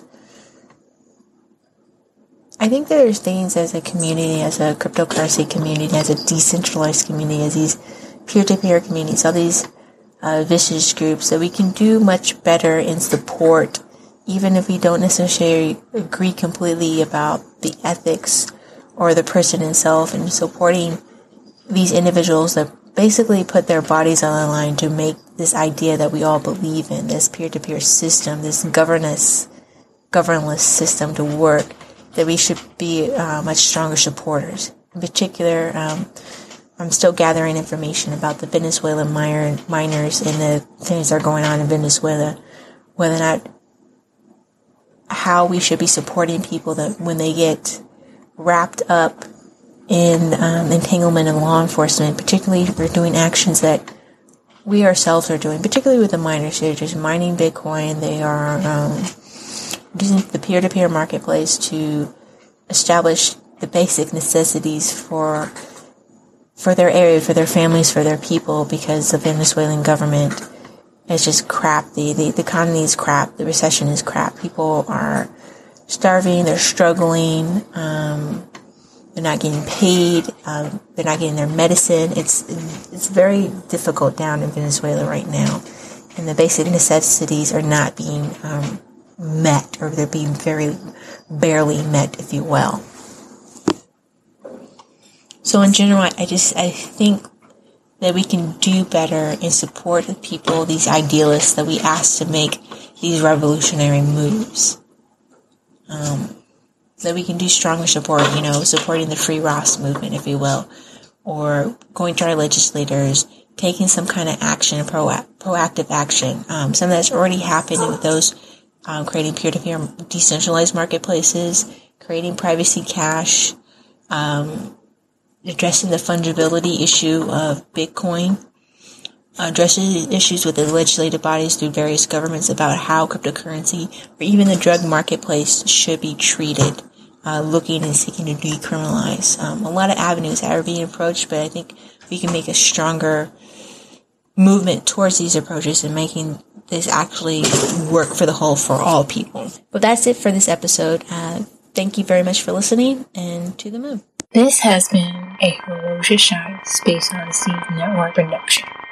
I think there's things as a community, as a cryptocurrency community, as a decentralized community, as these peer-to-peer communities, all these uh, vicious groups that we can do much better in support, even if we don't necessarily agree completely about the ethics or the person himself, and supporting these individuals that basically put their bodies on the line to make this idea that we all believe in, this peer-to-peer system, this governance, governless system to work, that we should be uh, much stronger supporters. In particular, um, I'm still gathering information about the Venezuelan miner, miners and the things that are going on in Venezuela, whether or not, how we should be supporting people that when they get wrapped up in um, entanglement in law enforcement, particularly if we're doing actions that we ourselves are doing, particularly with the miners. They're just mining Bitcoin. They are um, using the peer-to-peer marketplace to establish the basic necessities for for their area, for their families, for their people, because the Venezuelan government is just crap. The, the, the economy is crap. The recession is crap. People are starving. They're struggling. Um, they're not getting paid. Um, they're not getting their medicine. It's it's very difficult down in Venezuela right now. And the basic necessities are not being um, met, or they're being very barely met, if you will. So in general, I just, I think that we can do better and support the people, these idealists that we ask to make these revolutionary moves. Um, that we can do stronger support, you know, supporting the Free Ross movement, if you will, or going to our legislators, taking some kind of action, pro- proactive action. Um, some that's already happened with those um, creating peer-to-peer decentralized marketplaces, creating privacy cash, um, addressing the fungibility issue of Bitcoin, addressing issues with the legislative bodies through various governments about how cryptocurrency or even the drug marketplace should be treated, uh, looking and seeking to decriminalize. Um, a lot of avenues that are being approached, but I think we can make a stronger movement towards these approaches and making this actually work for the whole, for all people. But that's it for this episode. Uh, thank you very much for listening, and to the moon. This has been a Hiroshima Shy Space Odyssey Network production.